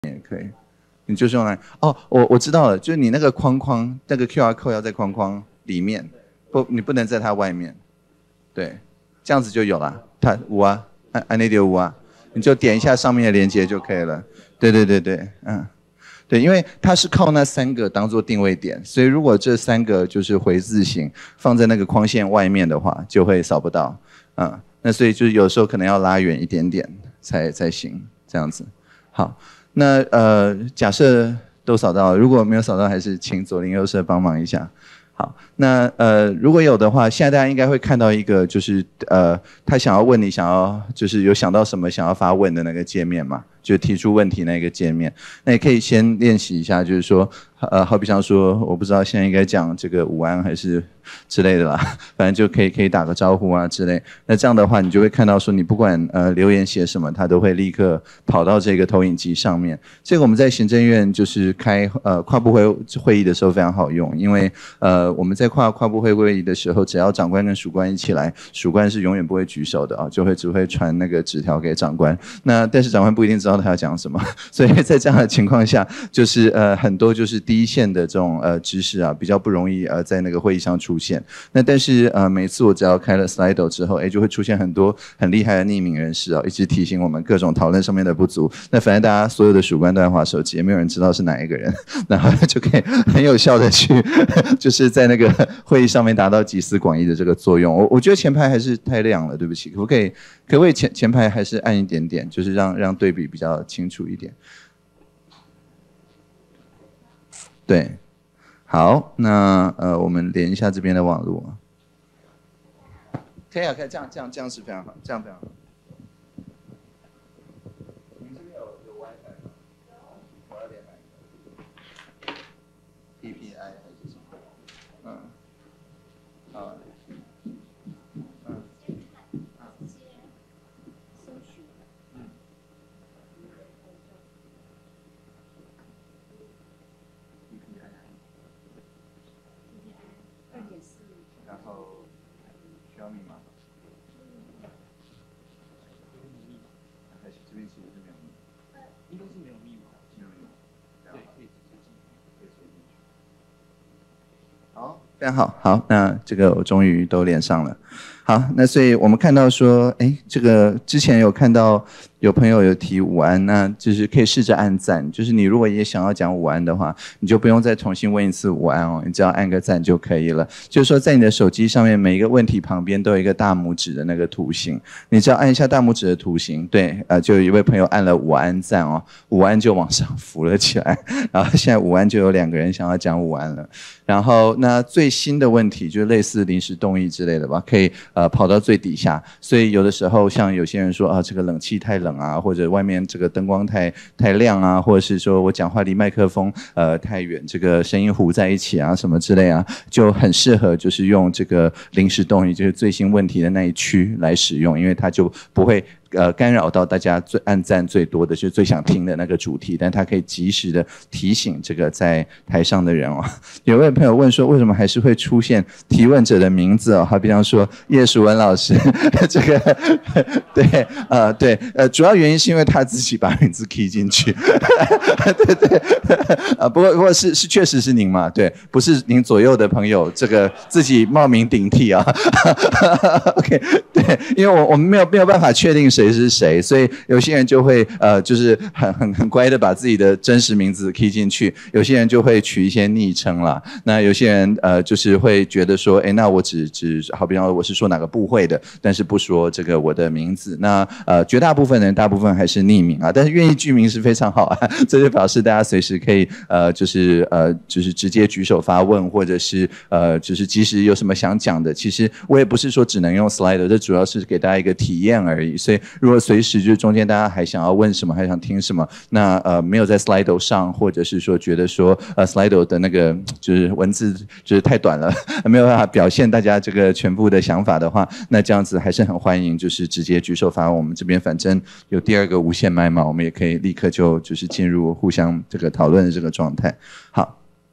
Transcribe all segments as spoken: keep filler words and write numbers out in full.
也可以。你就是用来哦，我我知道了，就是你那个框框，那个 Q R code 要在框框里面，不，你不能在它外面。对，这样子就有了。它五啊，按按那点五啊，你就点一下上面的连接就可以了。对对对对，嗯。对，因为它是靠那三个当做定位点，所以如果这三个就是回字形放在那个框线外面的话，就会扫不到。嗯，那所以就是有时候可能要拉远一点点才才行，这样子。好，那呃，假设都扫到了，如果没有扫到，还是请左邻右舍帮忙一下。好，那呃，如果有的话，现在大家应该会看到一个，就是呃，他想要问你，想要就是有想到什么想要发问的那个界面嘛，就提出问题那个界面。那也可以先练习一下，就是说，呃，好比像说，我不知道现在应该讲这个午安还是之类的啦，反正就可以可以打个招呼啊之类。那这样的话，你就会看到说，你不管呃留言写什么，它都会立刻跑到这个投影机上面。这个我们在行政院就是开呃跨部会会议的时候非常好用，因为呃我们在跨跨部会会议的时候，只要长官跟属官一起来，属官是永远不会举手的啊，就会只会传那个纸条给长官。那但是长官不一定知道他要讲什么，所以在这样的情况下，就是呃很多就是第一线的这种呃知识啊，比较不容易呃在那个会议上出现。那但是呃每次我只要开了 Slido 之后，哎就会出现很多很厉害的匿名人士啊，一直提醒我们各种讨论上面的不足。那反正大家所有的属官都在滑手机，也没有人知道是哪一个人，然后就可以很有效的去就是在那个会议上面达到集思广益的这个作用。我我觉得前排还是太亮了，对不起，可不可以可不可以前前排还是暗一点点，就是让让对比比较清楚一点。对，好，那呃我们连一下这边的网络。可以啊，可以，这样这样这样是非常好，这样非常好。你们这边有有 WiFi 吗？我要连哪一个 ？P P I 还是什么？嗯，好，嗯，啊，嗯。然后需要密码吗？还是这边其实是没有密码？应该是没有密码。没有密码。对，可以直接进，可以直接进去。好，非常好，好，那这个我终于都连上了。好，那所以我们看到说，哎，这个之前有看到有朋友有提午安，那就是可以试着按赞，就是你如果也想要讲午安的话，你就不用再重新问一次午安哦，你只要按个赞就可以了。就是说在你的手机上面每一个问题旁边都有一个大拇指的那个图形，你只要按一下大拇指的图形，对，呃，就有一位朋友按了午安赞哦，午安就往上浮了起来，然后现在午安就有两个人想要讲午安了。然后那最新的问题就是类似临时动议之类的吧，可以呃跑到最底下，所以有的时候像有些人说啊这个冷气太冷啊，或者外面这个灯光太太亮啊，或者是说我讲话离麦克风呃太远，这个声音糊在一起啊什么之类啊，就很适合就是用这个临时动议，就是最新问题的那一区来使用，因为它就不会呃干扰到大家最按赞最多的，就是最想听的那个主题，但它可以及时的提醒这个在台上的人哦。有位朋友问说，为什么还是会出现提问者的名字哦？好比方说叶淑文老师，这个对呃对呃，主要原因是因为他自己把名字 key 进去，对对啊，不过不过是是确实是您嘛，对，不是您左右的朋友这个自己冒名顶替啊。OK， 对，因为我我们没有没有办法确定谁是谁，所以有些人就会呃就是很很很乖的把自己的真实名字 key 进去，有些人就会取一些昵称啦。那有些人呃就是会觉得说，哎，那我只只好比方我是说哪个部会的，但是不说这个我的名字。那呃绝大部分人大部分还是匿名啊，但是愿意具名是非常好啊，这就表示大家随时可以呃就是呃就是直接举手发问，或者是呃就是即使有什么想讲的，其实我也不是说只能用 Slido， 这主要是给大家一个体验而已。所以如果随时就是中间大家还想要问什么，还想听什么，那呃没有在 Slido 上，或者是说觉得说呃 Slido 的那个就是文字就是太短了，没有办法表现大家这个全部的想法的话，那这样子还是很欢迎，就是直接举手发问。我们这边反正有第二个无线麦嘛，我们也可以立刻就就是进入互相这个讨论的这个状态。好。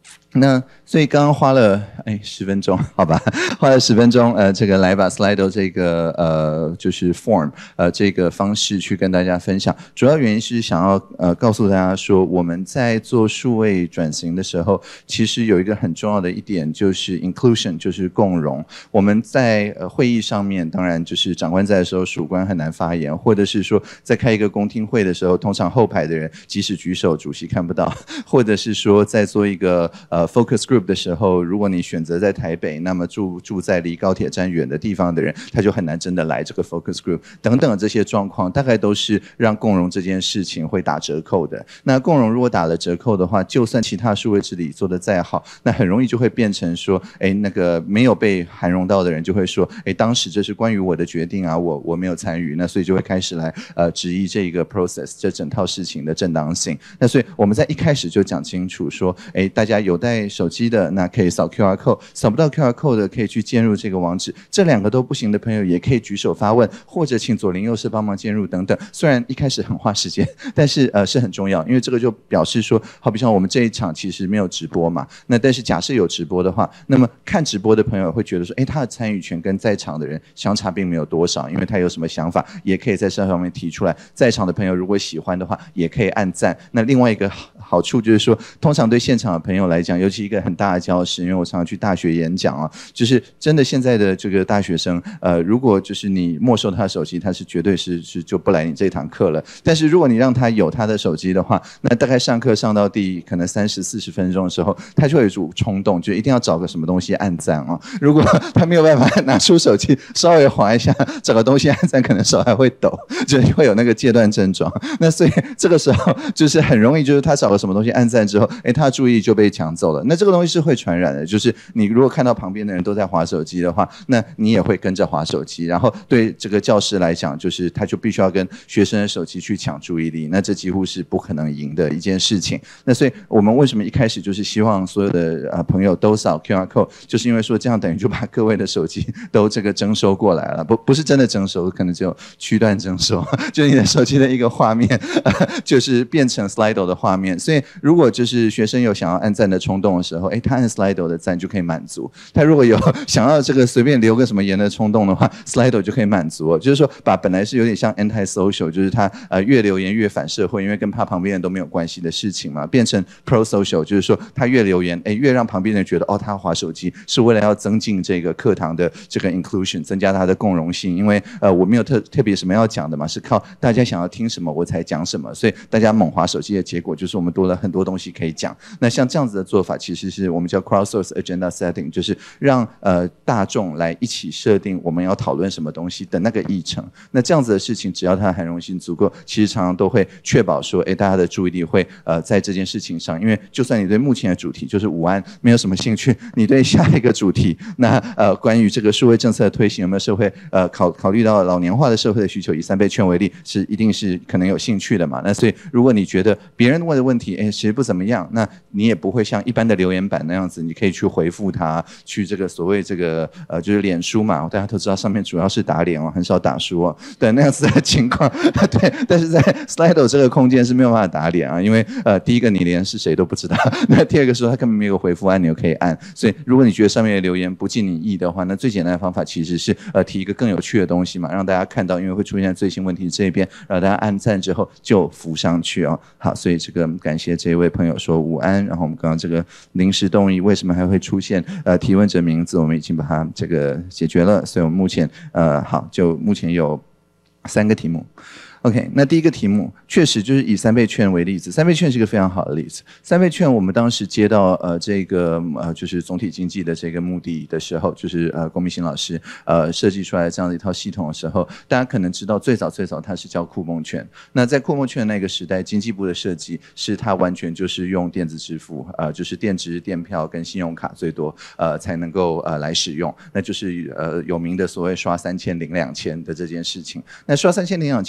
那所以刚刚花了哎十分钟，好吧，花了十分钟，呃，这个来把 Slido 这个呃就是 form 呃这个方式去跟大家分享，主要原因是想要呃告诉大家说，我们在做数位转型的时候，其实有一个很重要的一点就是 inclusion， 就是共融。我们在呃会议上面，当然就是长官在的时候，属官很难发言，或者是说在开一个公听会的时候，通常后排的人即使举手，主席看不到，或者是说在做一个呃 focus group 的时候，如果你选择在台北，那么住住在离高铁站远的地方的人，他就很难真的来这个 focus group 等等这些状况，大概都是让共融这件事情会打折扣的。那共融如果打了折扣的话，就算其他数位治理做得再好，那很容易就会变成说，哎，那个没有被涵容到的人就会说，哎，当时这是关于我的决定啊，我我没有参与，那所以就会开始来呃质疑这个 process 这整套事情的正当性。那所以我们在一开始就讲清楚说，哎，大家有带手机的，那可以扫 Q R code， 扫不到 Q R code 的可以去键入这个网址，这两个都不行的朋友也可以举手发问，或者请左邻右舍帮忙键入等等。虽然一开始很花时间，但是呃是很重要，因为这个就表示说，好比像我们这一场其实没有直播嘛，那但是假设有直播的话，那么看直播的朋友会觉得说，哎，他的参与权跟在场的人相差并没有多少，因为他有什么想法也可以在这上面提出来。在场的朋友如果喜欢的话，也可以按赞。那另外一个好处就是说，通常对现场的朋友来讲，尤其一个很大的教室，因为我常常去大学演讲啊，就是真的现在的这个大学生，呃，如果就是你没收他的手机，他是绝对是是就不来你这堂课了。但是如果你让他有他的手机的话，那大概上课上到第可能三十四十分钟的时候，他就会有一种冲动，就一定要找个什么东西按赞啊。如果他没有办法拿出手机稍微滑一下，找个东西按赞，可能手还会抖，就会有那个戒断症状。那所以这个时候就是很容易，就是他找个什么东西按赞之后，哎，他的注意力就被抢走了。那这个东西是会传染的，就是你如果看到旁边的人都在滑手机的话，那你也会跟着滑手机。然后对这个教师来讲，就是他就必须要跟学生的手机去抢注意力，那这几乎是不可能赢的一件事情。那所以我们为什么一开始就是希望所有的呃朋友都扫 Q R code， 就是因为说这样等于就把各位的手机都这个征收过来了，不不是真的征收，可能只有区段征收，就是你的手机的一个画面，呃、就是变成 Slido 的画面。所以如果就是学生有想要按赞的冲动的时候，哎，他按 Slido 的赞就可以满足。他如果有想要这个随便留个什么言的冲动的话 ，Slido 就可以满足。就是说，把本来是有点像 anti-social， 就是他呃越留言越反社会，因为跟他旁边人都没有关系的事情嘛，变成 pro-social， 就是说他越留言，哎，越让旁边人觉得哦，他滑手机是为了要增进这个课堂的这个 inclusion， 增加他的共融性。因为呃我没有特特别什么要讲的嘛，是靠大家想要听什么我才讲什么，所以大家猛滑手机的结果就是我们多了很多东西可以讲。那像这样子的做法，其实是我们叫 crowdsource agenda setting， 就是让呃大众来一起设定我们要讨论什么东西的那个议程。那这样子的事情，只要它的涵容性足够，其实常常都会确保说，哎，大家的注意力会呃在这件事情上。因为就算你对目前的主题就是午安没有什么兴趣，你对下一个主题，那呃关于这个数位政策的推行有没有社会呃考考虑到老年化的社会的需求，以三倍券为例，是一定是可能有兴趣的嘛。那所以如果你觉得别人问的问题，哎，其实不怎么样，那你也不会像一般的留言板那样子，你可以去回复他，去这个所谓这个呃就是脸书嘛，大家都知道上面主要是打脸哦，很少打书哦，对那样子的情况，对，但是在 Slido 这个空间是没有办法打脸啊，因为呃第一个你连是谁都不知道，那第二个说他根本没有回复按钮可以按，所以如果你觉得上面的留言不尽你意的话，那最简单的方法其实是呃提一个更有趣的东西嘛，让大家看到，因为会出现最新问题这边，让大家按赞之后就浮上去哦。好，所以这个感谢这一位朋友说午安，然后我们刚刚这个临时动议为什么还会出现呃提问者名字，我们已经把它这个解决了，所以我们目前呃好，就目前有三个题目。OK， 那第一个题目确实就是以三倍券为例子，三倍券是一个非常好的例子。三倍券我们当时接到呃这个呃就是总体经济的这个目的的时候，就是呃龚明鑫老师呃设计出来这样的一套系统的时候，大家可能知道最早最早它是叫酷梦券。那在酷梦券那个时代，经济部的设计是它完全就是用电子支付，呃就是电支、电票跟信用卡最多呃才能够呃来使用，那就是呃有名的所谓刷三千领两千的这件事情。那刷三千领两千是非常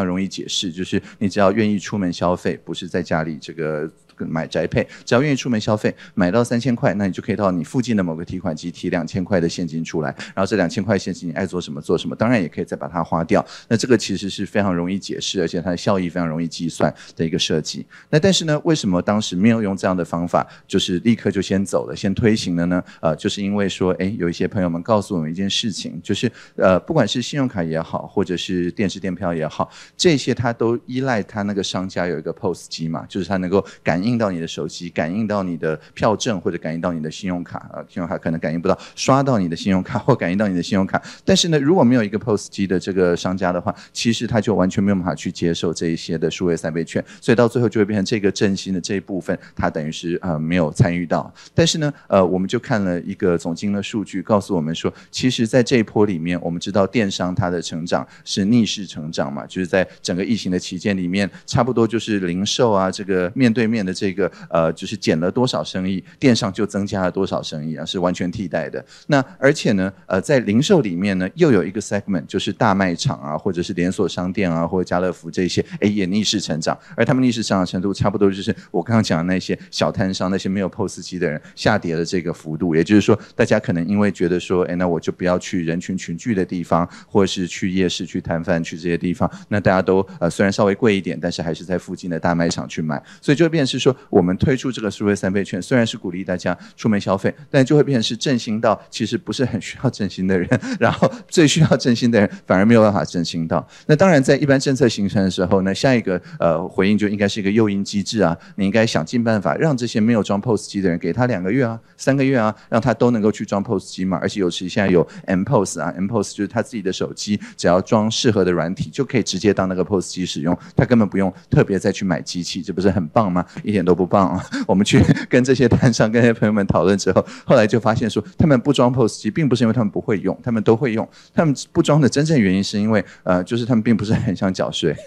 容易解释，就是你只要愿意出门消费，不是在家里这个买宅配，只要愿意出门消费，买到三千块，那你就可以到你附近的某个提款机提两千块的现金出来，然后这两千块现金你爱做什么做什么，当然也可以再把它花掉。那这个其实是非常容易解释，而且它的效益非常容易计算的一个设计。那但是呢，为什么当时没有用这样的方法，就是立刻就先走了，先推行了呢？呃，就是因为说，哎，有一些朋友们告诉我们一件事情，就是呃，不管是信用卡也好，或者是电视电票也好，这些它都依赖它那个商家有一个 P O S 机嘛，就是它能够感应到你的手机，感应到你的票证，或者感应到你的信用卡，呃，信用卡可能感应不到，刷到你的信用卡或感应到你的信用卡。但是呢，如果没有一个 P O S 机的这个商家的话，其实他就完全没有办法去接受这一些的数位三倍券，所以到最后就会变成这个振兴的这一部分，它等于是呃没有参与到。但是呢，呃，我们就看了一个总经的数据，告诉我们说，其实在这一波里面，我们知道电商它的成长是逆势成长嘛，就是在整个疫情的期间里面，差不多就是零售啊，这个面对面的这个呃，就是减了多少生意，电商就增加了多少生意啊，是完全替代的。那而且呢，呃，在零售里面呢，又有一个 segment， 就是大卖场啊，或者是连锁商店啊，或者家乐福这些，哎，也逆势成长，而他们逆势成长程度差不多就是我刚刚讲的那些小摊商，那些没有 P O S 机的人下跌的这个幅度。也就是说，大家可能因为觉得说，哎，那我就不要去人群群聚的地方，或者是去夜市、去摊贩、去这些地方，那大家都呃虽然稍微贵一点，但是还是在附近的大卖场去买，所以就会变成是说，我们推出这个数位三倍券，虽然是鼓励大家出门消费，但就会变成是振兴到其实不是很需要振兴的人，然后最需要振兴的人反而没有办法振兴到。那当然，在一般政策形成的时候呢，下一个呃回应就应该是一个诱因机制啊，你应该想尽办法让这些没有装 P O S 机的人，给他两个月啊、三个月啊，让他都能够去装 P O S 机嘛。而且尤其现在有 M P O S 啊 ，M P O S 就是他自己的手机，只要装适合的软体，就可以直接当那个 P O S 机使用，他根本不用特别再去买机器，这不是很棒吗？一点都不棒啊！我们去跟这些摊商、跟这些朋友们讨论之后，后来就发现说，他们不装 P O S 机，并不是因为他们不会用，他们都会用。他们不装的真正原因是因为，呃，就是他们并不是很想缴税。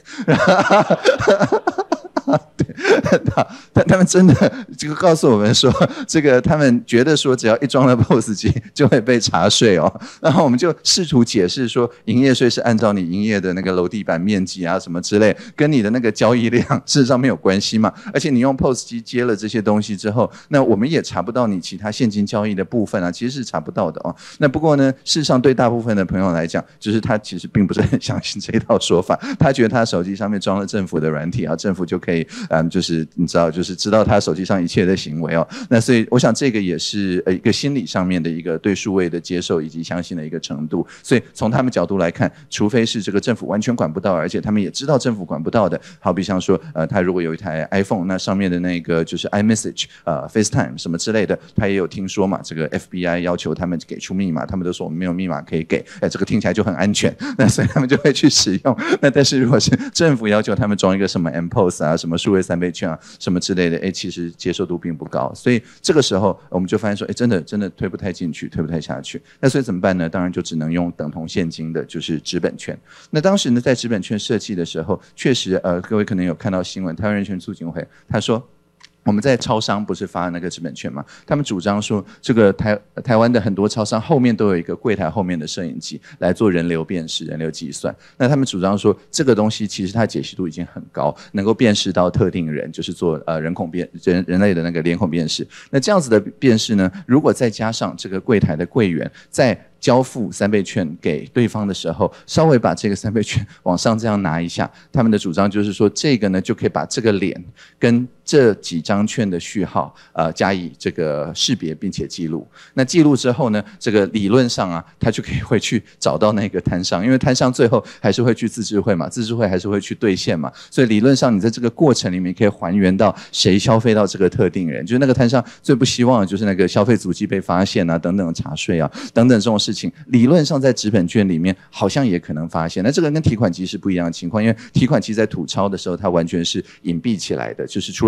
对，但他们真的这个告诉我们说，这个他们觉得说，只要一装了 P O S 机就会被查税哦。然后我们就试图解释说，营业税是按照你营业的那个楼地板面积啊什么之类，跟你的那个交易量事实上没有关系嘛。而且你用 P O S 机接了这些东西之后，那我们也查不到你其他现金交易的部分啊，其实是查不到的哦。那不过呢，事实上对大部分的朋友来讲，就是他其实并不是很相信这一套说法，他觉得他手机上面装了政府的软体啊，政府就可以。嗯，就是你知道，就是知道他手机上一切的行为哦。那所以我想这个也是呃一个心理上面的一个对数位的接受以及相信的一个程度。所以从他们角度来看，除非是这个政府完全管不到，而且他们也知道政府管不到的，好比像说呃他如果有一台 iPhone， 那上面的那个就是 iMessage 呃 FaceTime 什么之类的，他也有听说嘛，这个 F B I 要求他们给出密码，他们都说我们没有密码可以给，哎，这个听起来就很安全，那所以他们就会去使用。那但是如果是政府要求他们装一个什么 M P O S 啊，什么数位三倍券啊，什么之类的，哎，其实接受度并不高，所以这个时候我们就发现说，哎，真的真的推不太进去，推不太下去。那所以怎么办呢？当然就只能用等同现金的，就是纸本券。那当时呢，在纸本券设计的时候，确实，呃，各位可能有看到新闻，台湾人权促进会他说。我们在超商不是发那个纸本券吗？他们主张说，这个台台湾的很多超商后面都有一个柜台后面的摄影机来做人流辨识、人流计算。那他们主张说，这个东西其实它解析度已经很高，能够辨识到特定人，就是做呃人孔辨人人类的那个脸孔辨识。那这样子的辨识呢，如果再加上这个柜台的柜员在交付三倍券给对方的时候，稍微把这个三倍券往上这样拿一下，他们的主张就是说，这个呢就可以把这个脸跟这几张券的序号，呃，加以这个识别并且记录。那记录之后呢，这个理论上啊，他就可以回去找到那个摊商，因为摊商最后还是会去自治会嘛，自治会还是会去兑现嘛，所以理论上你在这个过程里面可以还原到谁消费到这个特定人，就是那个摊商最不希望的就是那个消费足迹被发现啊，等等查税啊，等等这种事情。理论上在纸本券里面好像也可能发现，那这个跟提款机是不一样的情况，因为提款机在吐钞的时候它完全是隐蔽起来的，就是除了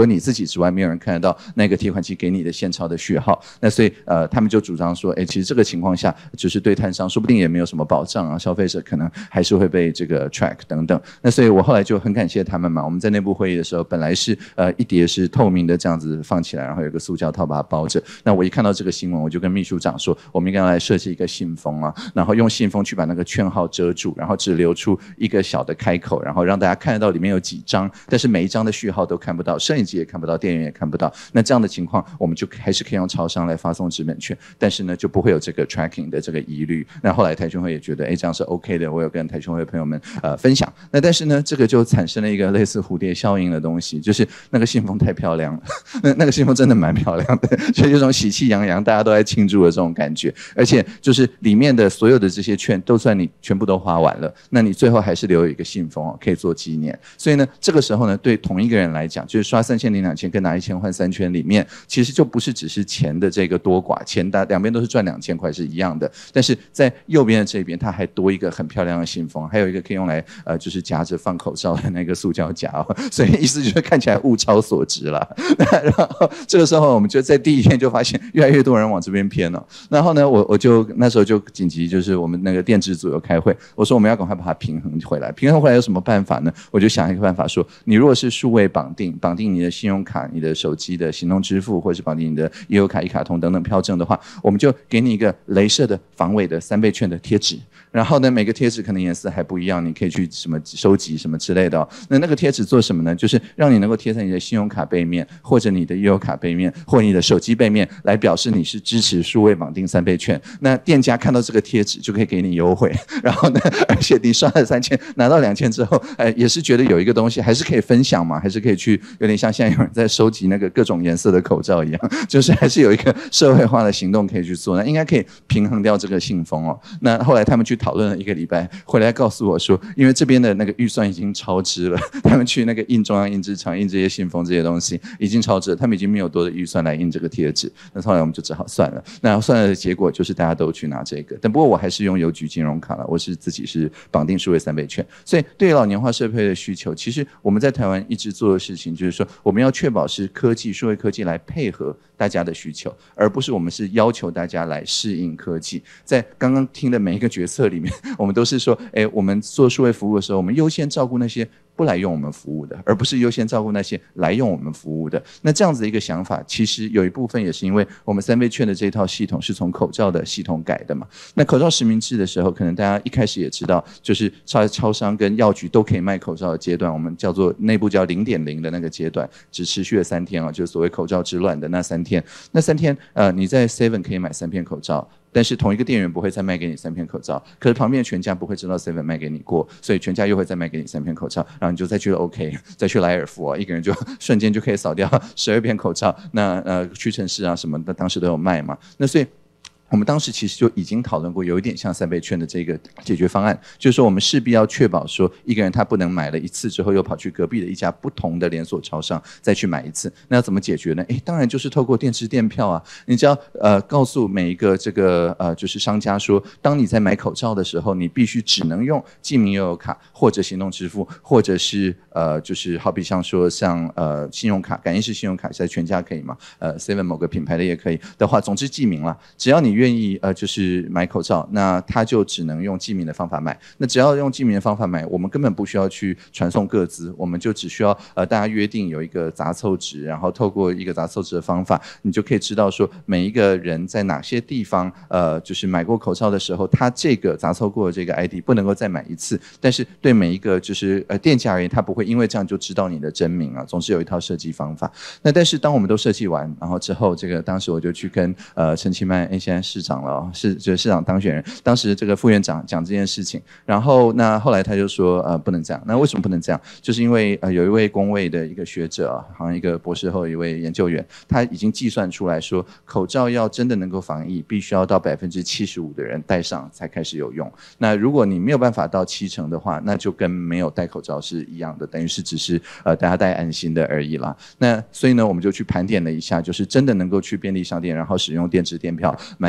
了你自己之外，没有人看得到那个提款机给你的现钞的序号。那所以呃，他们就主张说，哎，其实这个情况下，就是对摊商说不定也没有什么保障啊，消费者可能还是会被这个 track 等等。那所以我后来就很感谢他们嘛。我们在内部会议的时候，本来是呃一叠是透明的这样子放起来，然后有个塑胶套把它包着。那我一看到这个新闻，我就跟秘书长说，我们应该来设计一个信封啊，然后用信封去把那个券号遮住，然后只留出一个小的开口，然后让大家看得到里面有几张，但是每一张的序号都看不到，摄影机也看不到，店员也看不到。那这样的情况，我们就还是可以用超商来发送纸本券，但是呢就不会有这个 tracking 的这个疑虑。那后来台讯会也觉得，哎，这样是 OK 的，我有跟台讯会的朋友们呃分享。那但是呢，这个就产生了一个类似蝴蝶效应的东西，就是那个信封太漂亮了，那那个信封真的蛮漂亮的，就有种喜气洋洋，大家都在庆祝的这种感觉。而且就是里面的所有的这些券，都算你全部都花完了，那你最后还是留有一个信封哦，可以做纪念。所以呢，这个时候呢，对同一个人来讲，就是刷三千领两千跟拿一千换三千里面，其实就不是只是钱的这个多寡，钱大两边都是赚两千块是一样的，但是在右边的这边，它还多一个很漂亮的信封，还有一个可以用来呃就是夹着放口罩的那个塑胶夹哦，所以意思就是看起来物超所值了。然后这个时候我们就在第一天就发现越来越多人往这边偏了。然后呢，我我就那时候就紧急就是我们那个电子组有开会，我说我们要赶快把它平衡回来。平衡回来有什么办法呢？我就想一个办法说，你如果是数位绑定，绑定你的信用卡、你的手机的行动支付，或者是绑定你的悠游卡、一卡通等等票证的话，我们就给你一个雷射的防伪的三倍券的贴纸。然后呢，每个贴纸可能颜色还不一样，你可以去什么收集什么之类的哦。那那个贴纸做什么呢？就是让你能够贴在你的信用卡背面，或者你的悠游卡背面，或者你的手机背面，来表示你是支持数位绑定三倍券。那店家看到这个贴纸就可以给你优惠。然后呢，而且你刷了三千，拿到两千之后，呃，也是觉得有一个东西还是可以分享嘛，还是可以去，有点像现在有人在收集那个各种颜色的口罩一样，就是还是有一个社会化的行动可以去做。那应该可以平衡掉这个信封哦。那后来他们去讨论了一个礼拜，回来告诉我说，因为这边的那个预算已经超支了，他们去那个印中央印制厂印这些信封这些东西已经超支了，他们已经没有多的预算来印这个贴纸。那后来我们就只好算了。那算了的结果就是大家都去拿这个，但不过我还是用邮局金融卡了，我是自己是绑定数位三倍券。所以对于老年化社会的需求，其实我们在台湾一直做的事情就是说，我们要确保是科技数位科技来配合大家的需求，而不是我们是要求大家来适应科技。在刚刚听的每一个决策里面，我们都是说，哎，我们做数位服务的时候，我们优先照顾那些不来用我们服务的，而不是优先照顾那些来用我们服务的。那这样子的一个想法，其实有一部分也是因为我们三倍券的这套系统是从口罩的系统改的嘛。那口罩实名制的时候，可能大家一开始也知道，就是超超商跟药局都可以卖口罩的阶段，我们叫做内部叫零点零的那个阶段，只持续了三天啊，就是所谓口罩之乱的那三天。那三天，呃，你在 Seven 可以买三片口罩。但是同一个店员不会再卖给你三片口罩，可是旁边的全家不会知道 Seven 卖给你过，所以全家又会再卖给你三片口罩，然后你就再去了 OK， 再去莱尔富啊，一个人就瞬间就可以扫掉十二片口罩。那呃屈臣氏啊什么的当时都有卖嘛，那所以我们当时其实就已经讨论过，有一点像三倍券的这个解决方案，就是说我们势必要确保说，一个人他不能买了一次之后又跑去隔壁的一家不同的连锁超商再去买一次。那要怎么解决呢？诶，当然就是透过电子电票啊，你只要呃告诉每一个这个呃就是商家说，当你在买口罩的时候，你必须只能用记名悠游卡或者行动支付，或者是呃就是好比像说像呃信用卡，感应式信用卡在全家可以嘛？呃 Seven 某个品牌的也可以的话，总之记名了，只要你愿意呃，就是买口罩，那他就只能用记名的方法买。那只要用记名的方法买，我们根本不需要去传送个资，我们就只需要呃大家约定有一个杂凑值，然后透过一个杂凑值的方法，你就可以知道说每一个人在哪些地方呃就是买过口罩的时候，他这个杂凑过的这个 I D 不能够再买一次。但是对每一个就是呃店家而言，他不会因为这样就知道你的真名啊，总是有一套设计方法。那但是当我们都设计完，然后之后这个当时我就去跟呃陈其迈哎现在市长。是就是市长当选人，当时这个副院长讲这件事情，然后那后来他就说呃不能这样。那为什么不能这样？就是因为呃有一位公卫的一个学者啊，好像一个博士后一位研究员，他已经计算出来说，口罩要真的能够防疫，必须要到百分之七十五的人戴上才开始有用。那如果你没有办法到七成的话，那就跟没有戴口罩是一样的，等于是只是呃大家戴安心的而已啦。那所以呢，我们就去盘点了一下，就是真的能够去便利商店，然后使用电子电票买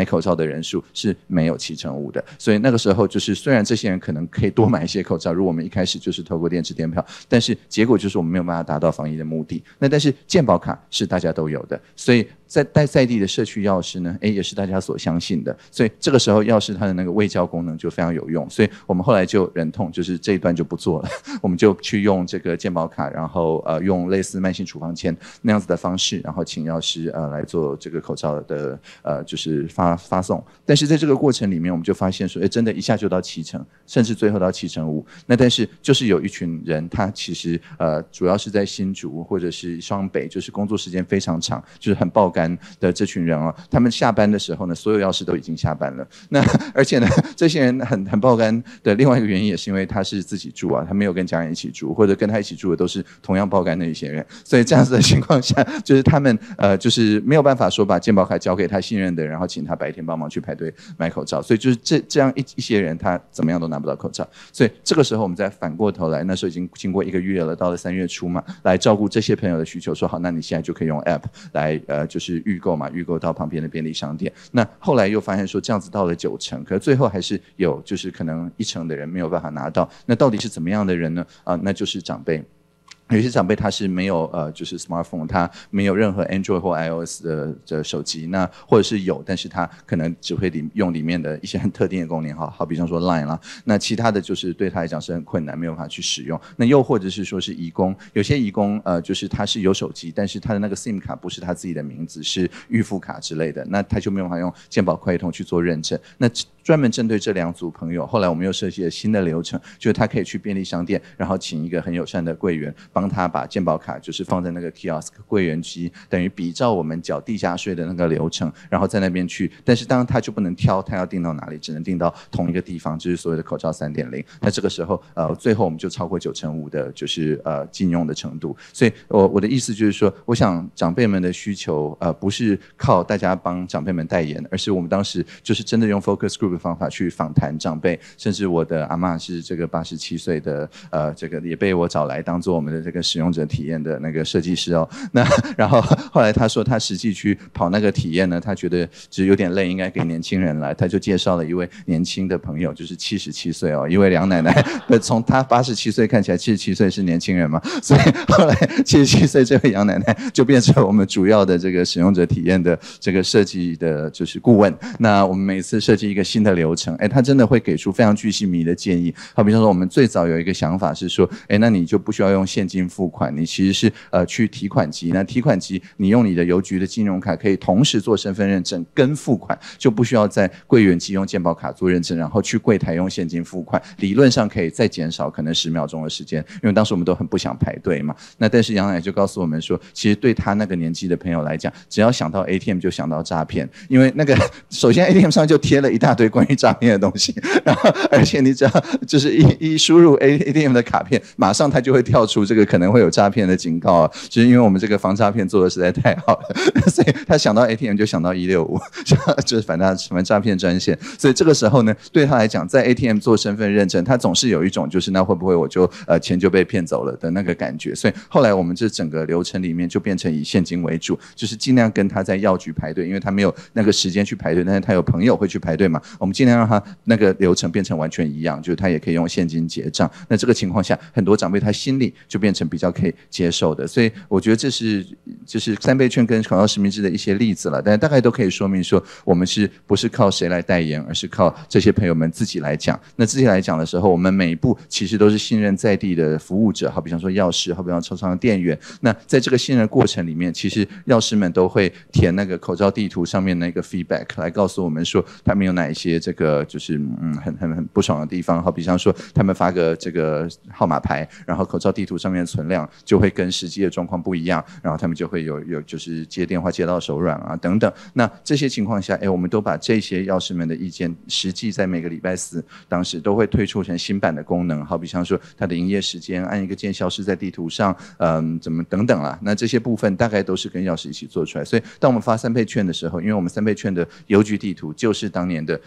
口罩的人数是没有七成五的。所以那个时候就是虽然这些人可能可以多买一些口罩，如果我们一开始就是透过电子电票，但是结果就是我们没有办法达到防疫的目的。那但是健保卡是大家都有的，所以在在在地的社区药师呢，哎，也是大家所相信的，所以这个时候药师它的那个卫教功能就非常有用，所以我们后来就忍痛就是这一段就不做了，我们就去用这个健保卡，然后呃用类似慢性处方签那样子的方式，然后请药师呃来做这个口罩的呃就是发发送。但是在这个过程里面，我们就发现说，哎，真的一下就到七成，甚至最后到七成五。那但是就是有一群人，他其实呃主要是在新竹或者是双北，就是工作时间非常长，就是很爆肝的这群人哦，他们下班的时候呢，所有药师都已经下班了。那而且呢，这些人很很爆肝的另外一个原因，也是因为他是自己住啊，他没有跟家人一起住，或者跟他一起住的都是同样爆肝的一些人，所以这样子的情况下，就是他们呃就是没有办法说把健保卡交给他信任的人，然后请他白天帮忙去排队买口罩，所以就是这这样一一些人，他怎么样都拿不到口罩。所以这个时候我们再反过头来，那时候已经经过一个月了，到了三月初嘛，来照顾这些朋友的需求，说好，那你现在就可以用 App 来呃就是预购嘛，预购到旁边的便利商店。那后来又发现说这样子到了九成，可是最后还是有就是可能一成的人没有办法拿到。那到底是怎么样的人呢？啊、呃，那就是长辈。有些长辈他是没有呃，就是 smartphone， 他没有任何 Android 或 iOS 的的手机，那或者是有，但是他可能只会里用里面的一些很特定的功能，好好比方说 Line 啦，那其他的就是对他来讲是很困难，没有办法去使用。那又或者是说是移工，有些移工呃，就是他是有手机，但是他的那个 SIM 卡不是他自己的名字，是预付卡之类的，那他就没有办法用健保快通去做认证。那专门针对这两组朋友，后来我们又设计了新的流程，就是他可以去便利商店，然后请一个很友善的柜员帮他把健保卡就是放在那个 kiosk 柜员机，等于比照我们缴地价税的那个流程，然后在那边去，但是当然他就不能挑他要订到哪里，只能订到同一个地方，就是所谓的口罩 三点零。 那这个时候呃最后我们就超过九成五的就是呃禁用的程度。所以我我的意思就是说，我想长辈们的需求呃不是靠大家帮长辈们代言，而是我们当时就是真的用 focus group 的方法去访谈长辈，甚至我的阿嬷是这个八十七岁的呃这个也被我找来当做我们的这个使用者体验的那个设计师哦。那然后后来他说他实际去跑那个体验呢，他觉得只是有点累，应该给年轻人来，他就介绍了一位年轻的朋友，就是七十七岁哦，一位梁奶奶。从他八十七岁看起来七十七岁是年轻人嘛，所以后来七十七岁这位杨奶奶就变成我们主要的这个使用者体验的这个设计的就是顾问。那我们每次设计一个新的流程，哎，他真的会给出非常巨细靡的建议。好比说我们最早有一个想法是说，哎，那你就不需要用现金付款，你其实是呃去提款机，那提款机你用你的邮局的金融卡可以同时做身份认证跟付款，就不需要在柜员机用健保卡做认证，然后去柜台用现金付款，理论上可以再减少可能十秒钟的时间，因为当时我们都很不想排队嘛。那但是杨奶就告诉我们说，其实对他那个年纪的朋友来讲，只要想到 A T M 就想到诈骗，因为那个首先 A T M 上就贴了一大堆关于诈骗的东西，然后而且你只要就是一一输入 A T M 的卡片，马上它就会跳出这个可能会有诈骗的警告啊，就是因为我们这个防诈骗做的实在太好了，所以他想到 A T M 就想到一六五，就是反诈反诈骗专线。所以这个时候呢，对他来讲，在 A T M 做身份认证，他总是有一种就是那会不会我就呃钱就被骗走了的那个感觉。所以后来我们这整个流程里面就变成以现金为主，就是尽量跟他在药局排队，因为他没有那个时间去排队，但是他有朋友会去排队嘛，我们尽量让他那个流程变成完全一样，就是他也可以用现金结账。那这个情况下，很多长辈他心里就变成比较可以接受的。所以我觉得这是就是三倍券跟口罩实名制的一些例子了，但大概都可以说明说，我们是不是靠谁来代言，而是靠这些朋友们自己来讲。那自己来讲的时候，我们每一步其实都是信任在地的服务者，好比方说药师，好比方超商的店员。那在这个信任过程里面，其实药师们都会填那个口罩地图上面那个 feedback 来告诉我们说，他们有哪一些这个就是嗯很很很不爽的地方，好比方说他们发个这个号码牌，然后口罩地图上面的存量就会跟实际的状况不一样，然后他们就会有有就是接电话接到手软啊等等。那这些情况下，哎，我们都把这些药师们的意见，实际在每个礼拜四当时都会推出成新版的功能，好比像说它的营业时间按一个键消失在地图上，嗯，怎么等等啦。那这些部分大概都是跟药师一起做出来。所以当我们发三倍券的时候，因为我们三倍券的邮局地图就是当年的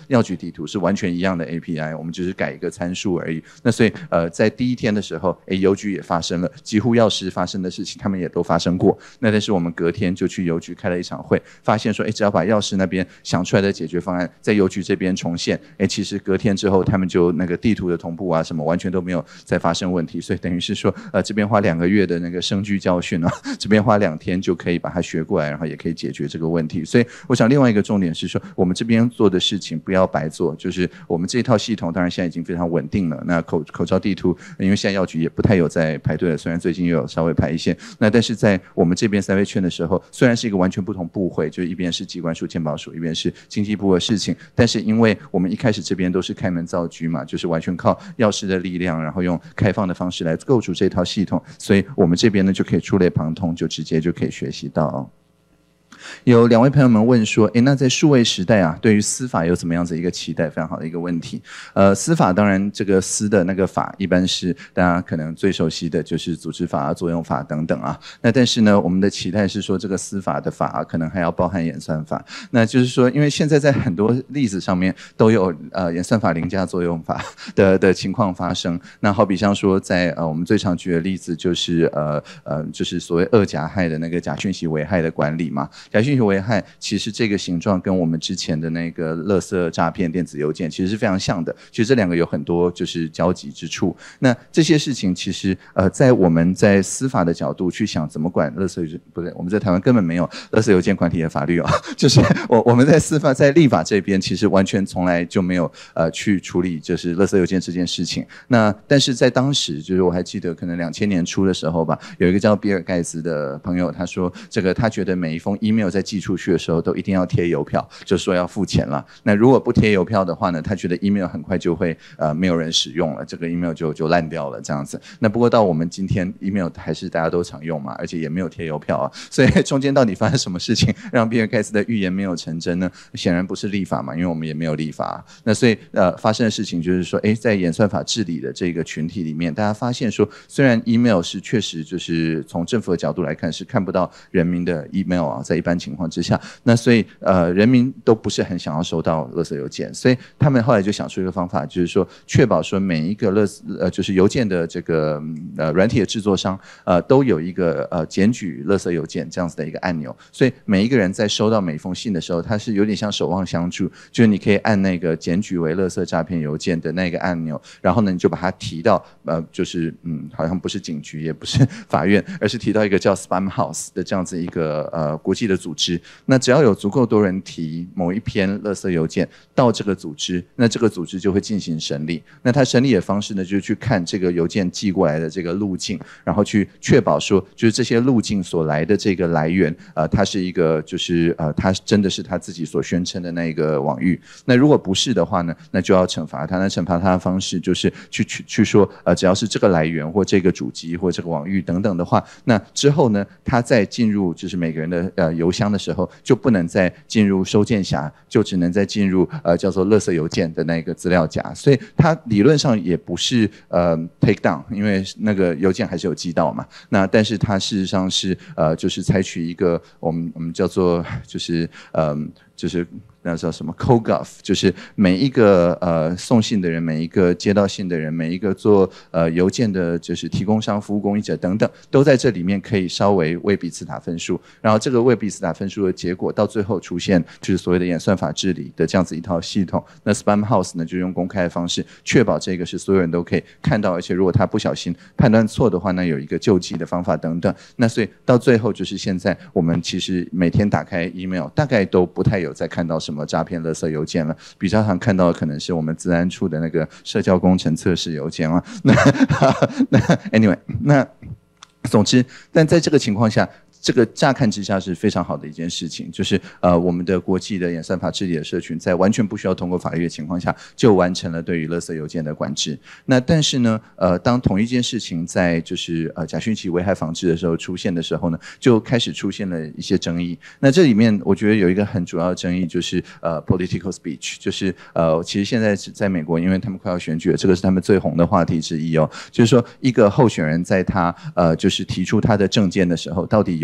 药局地图是完全一样的 A P I， 我们只是改一个参数而已。那所以呃，在第一天的时候，哎，邮局也发生了，几乎药师发生的事情，他们也都发生过。那但是我们隔天就去邮局开了一场会，发现说，哎，只要把药师那边想出来的解决方案在邮局这边重现，哎，其实隔天之后，他们就那个地图的同步啊什么，完全都没有再发生问题。所以等于是说，呃，这边花两个月的那个生居教训啊，这边花两天就可以把它学过来，然后也可以解决这个问题。所以我想另外一个重点是说，我们这边做的事情不要白做，就是我们这套系统当然现在已经非常稳定了。那口口罩地图，因为现在药局也不太有在排队了，虽然最近又有稍微排一些。那但是在我们这边三倍券的时候，虽然是一个完全不同部会，就是一边是疾管署、健保署，一边是经济部的事情，但是因为我们一开始这边都是开门造车嘛，就是完全靠药师的力量，然后用开放的方式来构筑这套系统，所以我们这边呢就可以触类旁通，就直接就可以学习到。有两位朋友们问说，诶，那在数位时代啊，对于司法有怎么样子一个期待？非常好的一个问题。呃，司法当然这个司的那个法，一般是大家可能最熟悉的就是组织法、作用法等等啊。那但是呢，我们的期待是说，这个司法的法、啊、可能还要包含演算法。那就是说，因为现在在很多例子上面都有呃演算法凌驾作用法的的情况发生。那好比像说在呃我们最常举的例子就是呃呃就是所谓二甲害的那个假讯息危害的管理嘛。假讯息危害其实这个形状跟我们之前的那个垃圾诈骗电子邮件其实是非常像的，其实这两个有很多就是交集之处。那这些事情其实呃在我们在司法的角度去想怎么管垃圾邮件，不对，我们在台湾根本没有垃圾邮件管理的法律啊、哦，就是我我们在司法在立法这边其实完全从来就没有呃去处理就是垃圾邮件这件事情。那但是在当时就是我还记得可能两千年初的时候吧，有一个叫比尔盖茨的朋友，他说这个他觉得每一封 email 在寄出去的时候都一定要贴邮票，就说要付钱了。那如果不贴邮票的话呢，他觉得 email 很快就会呃没有人使用了，这个 email 就就烂掉了这样子。那不过到我们今天 email 还是大家都常用嘛，而且也没有贴邮票啊，所以中间到底发生什么事情让比尔盖茨的预言没有成真呢？显然不是立法嘛，因为我们也没有立法。那所以呃发生的事情就是说，哎，在演算法治理的这个群体里面，大家发现说，虽然 email 是确实就是从政府的角度来看是看不到人民的 email 啊，在一般情况之下，那所以呃人民都不是很想要收到垃圾邮件，所以他们后来就想出一个方法，就是说确保说每一个垃圾呃就是邮件的这个呃软体的制作商呃都有一个呃检举垃圾邮件这样子的一个按钮，所以每一个人在收到每一封信的时候，它是有点像守望相助，就是你可以按那个检举为垃圾诈骗邮件的那个按钮，然后呢你就把它提到呃就是嗯好像不是警局也不是法院，而是提到一个叫 Spam House 的这样子一个呃国际的组织。那只要有足够多人提某一篇垃圾邮件到这个组织，那这个组织就会进行审理。那它审理的方式呢，就是去看这个邮件寄过来的这个路径，然后去确保说，就是这些路径所来的这个来源，呃，它是一个就是呃，它真的是他自己所宣称的那个网域。那如果不是的话呢，那就要惩罚他。那惩罚他的方式就是去去去说，呃，只要是这个来源或这个主机或这个网域等等的话，那之后呢，他再进入就是每个人的呃邮箱的时候，就不能再进入收件匣，就只能再进入呃叫做垃圾邮件的那个资料夹。所以它理论上也不是呃 take down， 因为那个邮件还是有寄到嘛。那但是它事实上是呃就是采取一个我们我们叫做就是嗯、呃、就是那叫什么 CoGov， 就是每一个呃送信的人，每一个接到信的人，每一个做呃邮件的就是提供商、服务供应者等等，都在这里面可以稍微为彼此打分数。然后这个为彼此打分数的结果，到最后出现就是所谓的演算法治理的这样子一套系统。那 Spam House 呢，就用公开的方式确保这个是所有人都可以看到，而且如果他不小心判断错的话，那有一个救济的方法等等。那所以到最后就是现在我们其实每天打开 email， 大概都不太有再看到什么诈骗垃圾邮件了，比较常看到的可能是我们资安处的那个社交工程测试邮件啊。那那 anyway， 那总之，但在这个情况下，这个乍看之下是非常好的一件事情，就是呃我们的国际的演算法治理的社群，在完全不需要通过法律的情况下，就完成了对于垃圾邮件的管制。那但是呢，呃，当同一件事情在就是呃假讯息危害防治的时候出现的时候呢，就开始出现了一些争议。那这里面我觉得有一个很主要的争议就是呃 political speech， 就是呃其实现在在美国，因为他们快要选举了，这个是他们最红的话题之一哦，就是说一个候选人在他呃就是提出他的政见的时候，到底有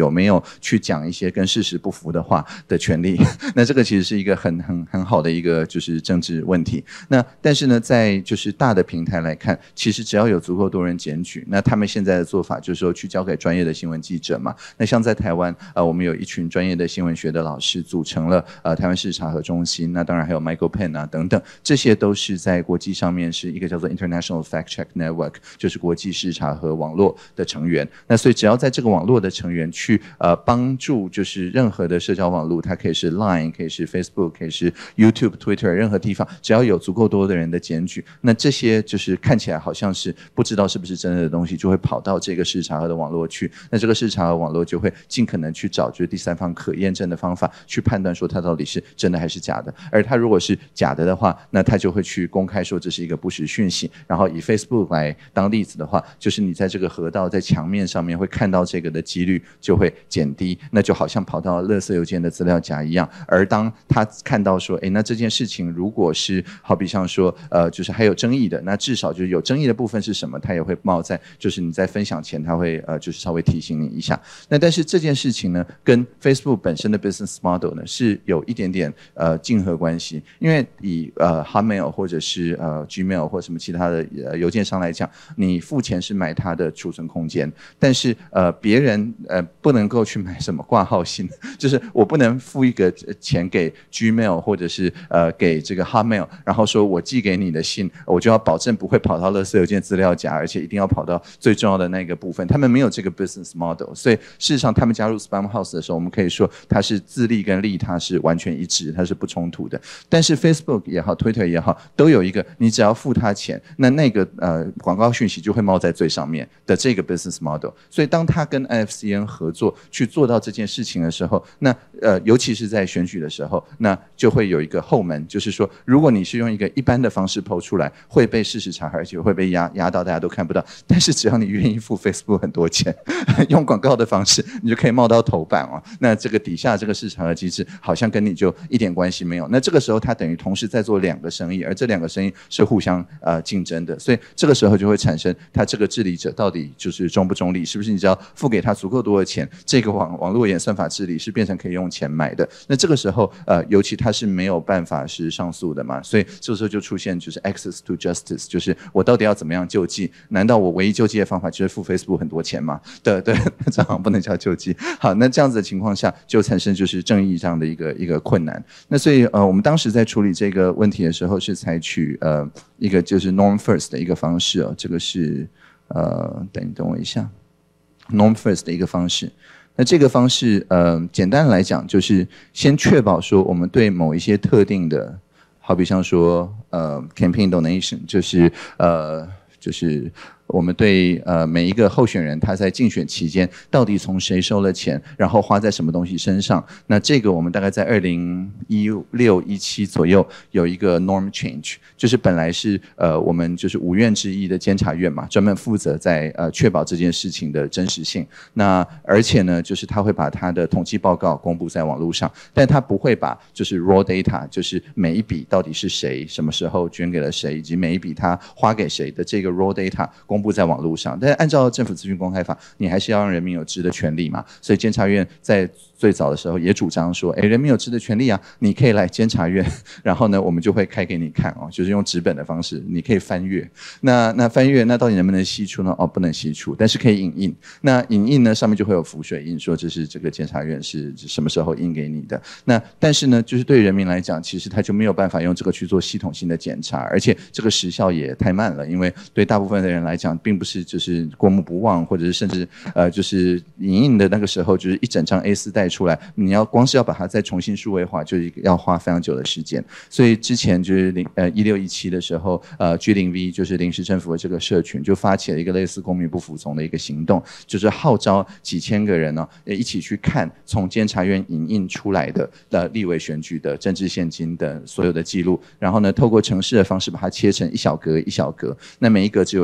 有没有去讲一些跟事实不符的话的权利。那这个其实是一个很很很好的一个就是政治问题。那但是呢，在就是大的平台来看，其实只要有足够多人检举，那他们现在的做法就是说去交给专业的新闻记者嘛。那像在台湾，呃，我们有一群专业的新闻学的老师组成了呃台湾事实查核中心，那当然还有 Michael Penn 啊等等，这些都是在国际上面是一个叫做 International Fact Check Network， 就是国际事实查核网络的成员。那所以只要在这个网络的成员去呃帮助，就是任何的社交网络，它可以是 Line， 可以是 Facebook， 可以是 YouTube、Twitter， 任何地方只要有足够多的人的检举，那这些就是看起来好像是不知道是不是真的的东西，就会跑到这个事实查核的网络去。那这个事实查核网络就会尽可能去找就是第三方可验证的方法，去判断说它到底是真的还是假的。而它如果是假的的话，那它就会去公开说这是一个不实讯息。然后以 Facebook 来当例子的话，就是你在这个河道在墙面上面会看到这个的几率就会减低，那就好像跑到垃圾邮件的资料夹一样。而当他看到说，哎，那这件事情如果是好比像说，呃，就是还有争议的，那至少就是有争议的部分是什么，他也会冒在，就是你在分享前，他会呃，就是稍微提醒你一下。那但是这件事情呢，跟 Facebook 本身的 business model 呢是有一点点呃竞合关系，因为以呃 Hotmail 或者是呃 Gmail 或什么其他的呃邮件商来讲，你付钱是买它的储存空间，但是呃别人呃不能够去买什么挂号信，就是我不能付一个钱给 Gmail 或者是呃给这个 Hotmail， 然后说我寄给你的信，我就要保证不会跑到垃圾邮件资料夹，而且一定要跑到最重要的那个部分。他们没有这个 business model， 所以事实上他们加入 Spamhaus 的时候，我们可以说它是自利跟利他是完全一致，它是不冲突的。但是 Facebook 也好 Twitter 也好，都有一个你只要付他钱，那那个呃广告讯息就会冒在最上面的这个 business model。所以当他跟 I F C N 合作去做到这件事情的时候，那呃尤其是在选举的时候，那就会有一个后门，就是说如果你是用一个一般的方式 po 出来，会被事实查核，而且会被压压到大家都看不到。但是只要你愿意付 Facebook 很多钱，用广告的方式，你就可以冒到头版哦。那这个底下这个市场的机制好像跟你就一点关系没有。那这个时候他等于同时在做两个生意，而这两个生意是互相呃竞争的，所以这个时候就会产生他这个治理者到底就是中不中立，是不是你只要付给他足够多的钱，这个网网络演算法治理是变成可以用钱买的。那这个时候呃尤其他是没有办法是上诉的嘛，所以这个时候就出现就是 access to justice， 就是我到底要怎么样救济？难道我唯一救济的方法就是付 Facebook 很多钱吗？对对，这好像不能叫救济。好，那这样子的情况下就产生就是正义这样的一个一个困难。那所以呃我们当时在处理这个问题的时候是采取呃一个就是 norm first 的一个方式哦，这个是呃等等我一下 norm first 的一个方式。那这个方式呃简单来讲就是先确保说我们对某一些特定的，好比像说呃 campaign donation， 就是呃就是我们对呃每一个候选人他在竞选期间到底从谁收了钱，然后花在什么东西身上，那这个我们大概在二零一六一七左右有一个 norm change， 就是本来是呃我们就是五院之一的监察院嘛，专门负责在呃确保这件事情的真实性。那而且呢，就是他会把他的统计报告公布在网络上，但他不会把就是 raw data， 就是每一笔到底是谁什么时候捐给了谁，以及每一笔他花给谁的这个 raw data公布在网络上。但是按照政府资讯公开法，你还是要让人民有知的权利嘛，所以监察院在最早的时候也主张说，哎，人民有知的权利啊，你可以来监察院，然后呢我们就会开给你看哦，就是用纸本的方式，你可以翻阅。那那翻阅那到底能不能析出呢？哦，不能析出，但是可以影印。那影印呢上面就会有浮水印，说这是这个监察院是什么时候印给你的。那但是呢，就是对人民来讲，其实他就没有办法用这个去做系统性的检查，而且这个时效也太慢了，因为对大部分的人来讲，并不是就是过目不忘，或者是甚至呃就是影印的那个时候，就是一整张 A 四 带出来，你要光是要把它再重新数位化，就是要花非常久的时间。所以之前就是零呃一六一七的时候，呃 G 零 V 就是临时政府的这个社群就发起了一个类似公民不服从的一个行动，就是号召几千个人呢、哦、一起去看从监察院影印出来的的立委选举的政治现金的所有的记录，然后呢透过程式的方式把它切成一小格一小格，那每一格只有一个数字。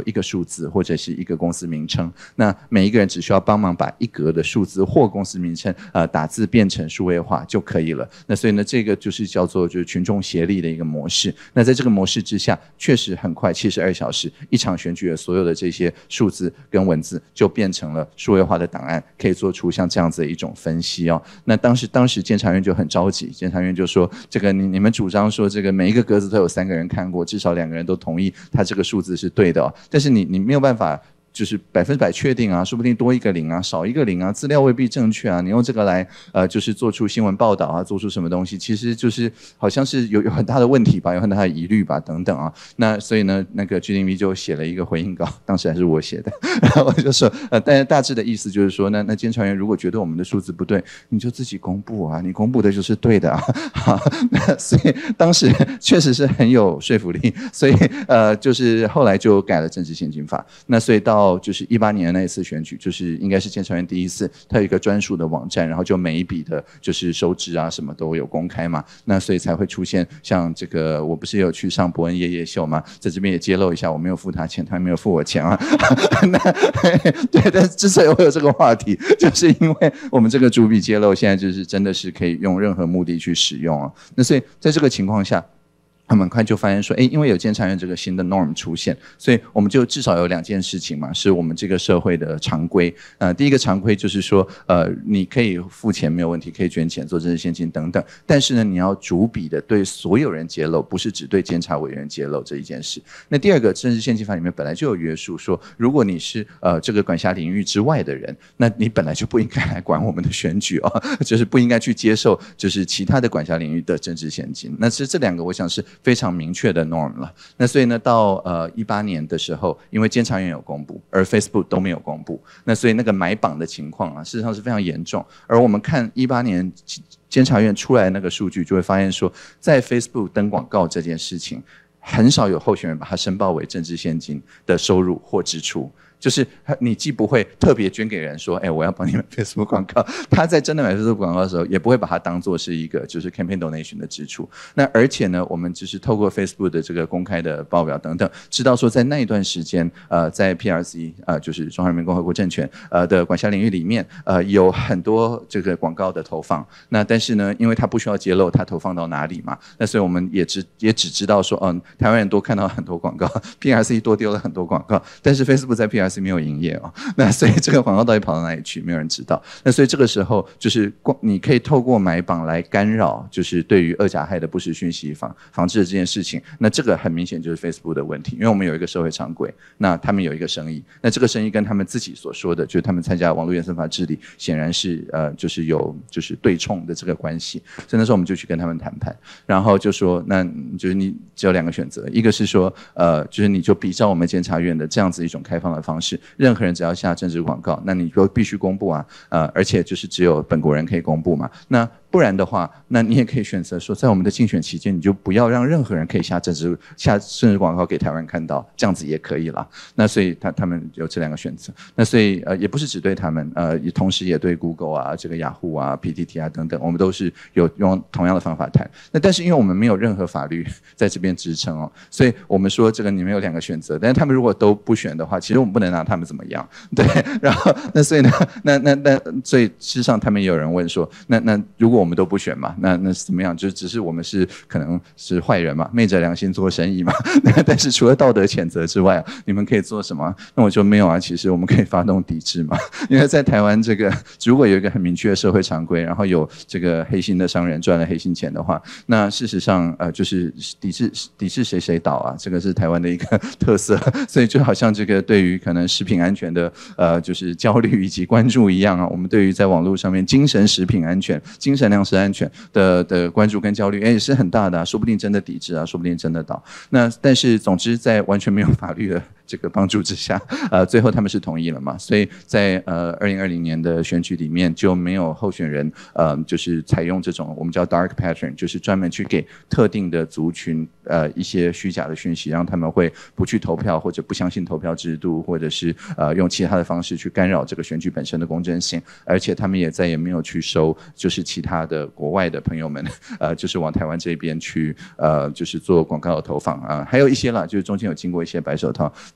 字或者是一个公司名称，那每一个人只需要帮忙把一格的数字或公司名称呃打字变成数位化就可以了。那所以呢，这个就是叫做就是群众协力的一个模式。那在这个模式之下，确实很快七十二小时一场选举的所有的这些数字跟文字就变成了数位化的档案，可以做出像这样子的一种分析哦。那当时当时监察院就很着急，监察院就说这个你你们主张说这个每一个格子都有三个人看过，至少两个人都同意他这个数字是对的哦，但是你你没有办法就是百分之百确定啊，说不定多一个零啊，少一个零啊，资料未必正确啊，你用这个来呃，就是做出新闻报道啊，做出什么东西，其实就是好像是有有很大的问题吧，有很大的疑虑吧，等等啊。那所以呢，那个 G 零 V 就写了一个回应稿，当时还是我写的，然后我就说呃，但是大致的意思就是说，那那监察院如果觉得我们的数字不对，你就自己公布啊，你公布的就是对的啊。好，那所以当时确实是很有说服力，所以呃，就是后来就改了政治献金法，那所以到到就是一八年的那一次选举，就是应该是监察院第一次，它有一个专属的网站，然后就每一笔的就是收支啊什么都有公开嘛，那所以才会出现像这个，我不是也有去上伯恩夜夜秀吗？在这边也揭露一下，我没有付他钱，他没有付我钱啊。那对，但是之所以会有这个话题，就是因为我们这个逐笔揭露现在就是真的是可以用任何目的去使用啊。那所以在这个情况下，他们很快就发现说，哎，因为有监察院这个新的 norm 出现，所以我们就至少有两件事情嘛，是我们这个社会的常规。呃，第一个常规就是说，呃，你可以付钱没有问题，可以捐钱做政治献金等等，但是呢，你要逐笔的对所有人揭露，不是只对监察委员揭露这一件事。那第二个，政治献金法里面本来就有约束，说如果你是呃这个管辖领域之外的人，那你本来就不应该来管我们的选举哦，就是不应该去接受就是其他的管辖领域的政治献金。那其实这两个，我想是非常明确的 norm 了。那所以呢，到呃一八年的时候，因为监察院有公布，而 Facebook 都没有公布，那所以那个买榜的情况啊，事实上是非常严重。而我们看一八年监察院出来的那个数据，就会发现说，在 Facebook 登广告这件事情，很少有候选人把它申报为政治献金的收入或支出。就是你既不会特别捐给人说，哎，我要帮你买 Facebook 广告，他在真的买 Facebook 广告的时候，也不会把它当作是一个就是 campaign donation 的支出。那而且呢，我们就是透过 Facebook 的这个公开的报表等等，知道说在那一段时间，呃，在 P R C 呃，就是中华人民共和国政权呃的管辖领域里面，呃，有很多这个广告的投放。那但是呢，因为它不需要揭露它投放到哪里嘛，那所以我们也只也只知道说，嗯，台湾人多看到很多广告 ，P R C 多丢了很多广告，但是 Facebook 在 P R C是没有营业哦，那所以这个广告到底跑到哪里去，没有人知道。那所以这个时候就是你可以透过买榜来干扰，就是对于二甲害的不实讯息防防治的这件事情。那这个很明显就是 Facebook 的问题，因为我们有一个社会常规，那他们有一个生意，那这个生意跟他们自己所说的，就是他们参加网络原生法治理，显然是呃就是有就是对冲的这个关系。所以那时候我们就去跟他们谈判，然后就说，那就是你只有两个选择，一个是说呃就是你就比照我们监察院的这样子一种开放的方式。任何人只要下政治广告，那你就必须公布啊，呃，而且就是只有本国人可以公布嘛。那不然的话，那你也可以选择说，在我们的竞选期间，你就不要让任何人可以下政治下政治广告给台湾看到，这样子也可以啦。那所以他他们有这两个选择。那所以呃，也不是只对他们，呃，也同时也对 Google 啊、这个雅虎啊、P T T 啊等等，我们都是有用同样的方法谈。那但是因为我们没有任何法律在这边支撑哦，所以我们说这个你们有两个选择，但是他们如果都不选的话，其实我们不能拿他们怎么样，对。然后那所以呢，那那那所以事实上他们也有人问说，那那如果我们都不选嘛，那那是怎么样？就只是我们是可能是坏人嘛，昧着良心做生意嘛。但是除了道德谴责之外，你们可以做什么？那我就没有啊。其实我们可以发动抵制嘛，因为在台湾这个如果有一个很明确的社会常规，然后有这个黑心的商人赚了黑心钱的话，那事实上呃就是抵制抵制谁谁倒啊，这个是台湾的一个特色。所以就好像这个对于可能食品安全的呃就是焦虑以及关注一样啊，我们对于在网络上面精神食品安全、精神粮食安全的的关注跟焦虑，哎，也是很大的啊，说不定真的抵制啊，说不定真的倒。那但是总之在完全没有法律的这个帮助之下，呃，最后他们是同意了嘛，所以在呃二零二零年的选举里面就没有候选人呃就是采用这种我们叫 dark pattern， 就是专门去给特定的族群呃一些虚假的讯息，让他们会不去投票或者不相信投票制度，或者是呃用其他的方式去干扰这个选举本身的公正性。而且他们也再也没有去收就是其他的国外的朋友们呃就是往台湾这边去呃就是做广告的投放啊，还有一些啦，就是中间有经过一些白手套。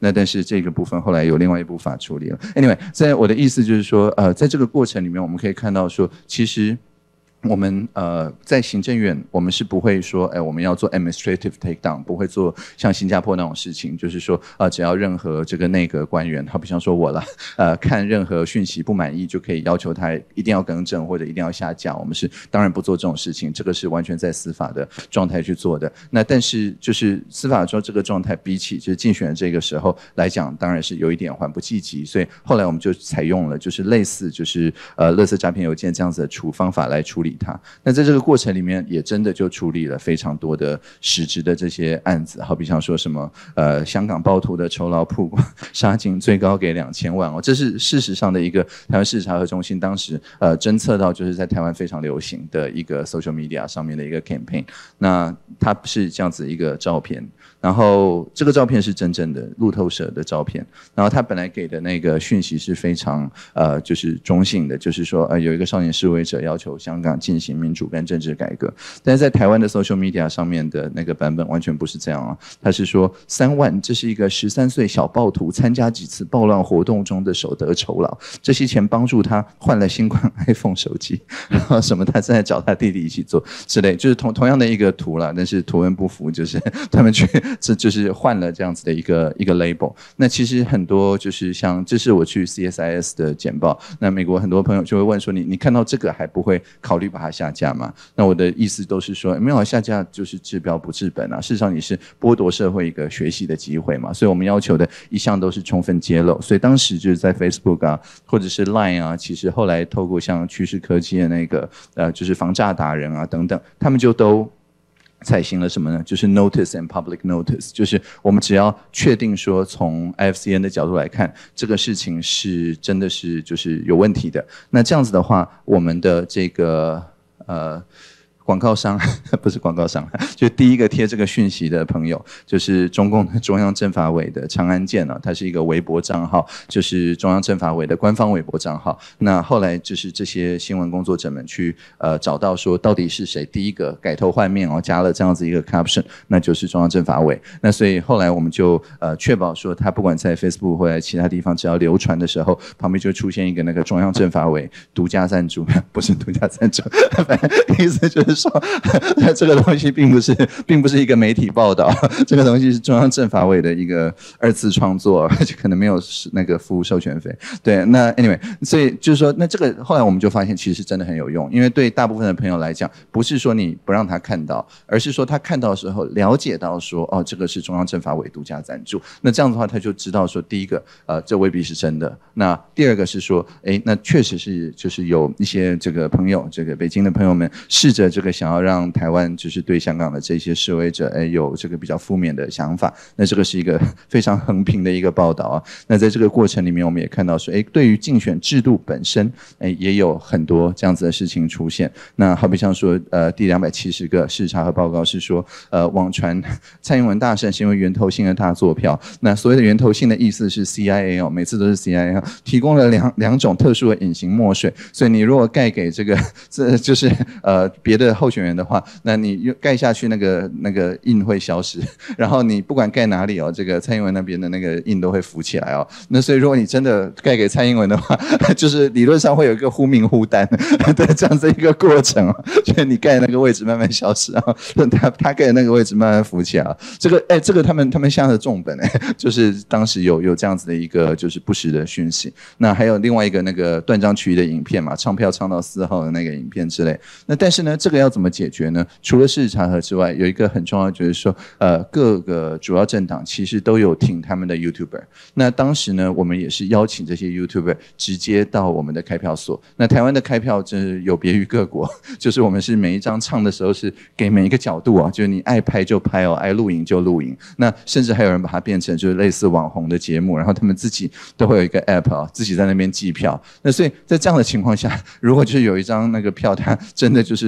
那但是这个部分后来有另外一部法处理了。Anyway， 在我的意思就是说，呃，在这个过程里面，我们可以看到说，其实。我们呃在行政院，我们是不会说，哎，我们要做 administrative takedown， 不会做像新加坡那种事情，就是说，呃，只要任何这个内阁官员，好比像说我了，呃，看任何讯息不满意，就可以要求他一定要更正或者一定要下架。我们是当然不做这种事情，这个是完全在司法的状态去做的。那但是就是司法说这个状态，比起就是竞选的这个时候来讲，当然是有一点缓不济急，所以后来我们就采用了就是类似就是呃垃圾诈骗邮件这样子的处方法来处理。那在这个过程里面，也真的就处理了非常多的实质的这些案子，好比像说什么呃香港暴徒的酬劳曝光，杀警最高给两千万哦，这是事实上的一个台湾事实查核中心当时呃侦测到就是在台湾非常流行的一个 social media 上面的一个 campaign。那它是这样子一个照片，然后这个照片是真正的路透社的照片，然后他本来给的那个讯息是非常呃就是中性的，就是说呃有一个少年示威者要求香港进行民主跟政治改革，但是在台湾的 social media 上面的那个版本完全不是这样啊，他是说三万，这是一个十三岁小暴徒参加几次暴乱活动中的所得酬劳，这些钱帮助他换了新款 iPhone 手机，然后什么他正在找他弟弟一起做之类，就是同同样的一个图啦，但是图文不符，就是他们去这就是换了这样子的一个一个 label。那其实很多就是像这是我去 C S I S 的简报，那美国很多朋友就会问说你你看到这个还不会考虑把它下架吗？那我的意思都是说，没有下架就是治标不治本啊。事实上你是剥夺社会一个学习的机会嘛，所以我们要求的一向都是充分揭露。所以当时就是在 Facebook 啊，或者是 Line 啊，其实后来透过像趋势科技的那个呃，就是防诈达人啊等等，他们就都采行了什么呢？就是 notice and public notice， 就是我们只要确定说从 I F C N 的角度来看，这个事情是真的是就是有问题的。那这样子的话，我们的这个呃。广告商不是广告商，就第一个贴这个讯息的朋友，就是中共的中央政法委的长安健啊，它是一个微博账号，就是中央政法委的官方微博账号。那后来就是这些新闻工作者们去呃找到说到底是谁第一个改头换面哦，加了这样子一个 caption， 那就是中央政法委。那所以后来我们就呃确保说，他不管在 Facebook 或者其他地方，只要流传的时候，旁边就出现一个那个中央政法委独家赞助，不是独家赞助，反正意思就是。说这个东西并不是，并不是一个媒体报道，这个东西是中央政法委的一个二次创作，而且可能没有那个付授权费。对，那 anyway， 所以就是说，那这个后来我们就发现，其实真的很有用，因为对大部分的朋友来讲，不是说你不让他看到，而是说他看到的时候了解到说，哦，这个是中央政法委独家赞助。那这样的话，他就知道说，第一个，呃，这未必是真的。那第二个是说，哎，那确实是就是有一些这个朋友，这个北京的朋友们试着这个。想要让台湾就是对香港的这些示威者，哎，有这个比较负面的想法，那这个是一个非常横平的一个报道啊。那在这个过程里面，我们也看到说，哎，对于竞选制度本身，哎，也有很多这样子的事情出现。那好比像说，呃，第两百七十个视察和报告是说，呃，网传蔡英文大胜是因为源头性的大作票。那所谓的源头性的意思是 C I A 哦，每次都是 C I A 提供了两两种特殊的隐形墨水，所以你如果盖给这个，这就是呃别的。候选人的话，那你盖下去那个那个印会消失，然后你不管盖哪里哦，这个蔡英文那边的那个印都会浮起来哦。那所以如果你真的盖给蔡英文的话，就是理论上会有一个忽明忽淡的这样子一个过程哦，就是你盖那个位置慢慢消失啊，他他盖的那个位置慢慢浮起来啊。这个哎，这个他们他们下的重本哎，就是当时有有这样子的一个就是不实的讯息。那还有另外一个那个断章取义的影片嘛，唱票唱到四号的那个影片之类。那但是呢，这个要怎么解决呢？除了事实查核之外，有一个很重要，就是说，呃，各个主要政党其实都有挺他们的 YouTuber。那当时呢，我们也是邀请这些 YouTuber 直接到我们的开票所。那台湾的开票真是有别于各国，就是我们是每一张唱的时候是给每一个角度啊，就是你爱拍就拍哦，爱录影就录影。那甚至还有人把它变成就是类似网红的节目，然后他们自己都会有一个 app 啊，自己在那边计票。那所以在这样的情况下，如果就是有一张那个票，它真的就是墨水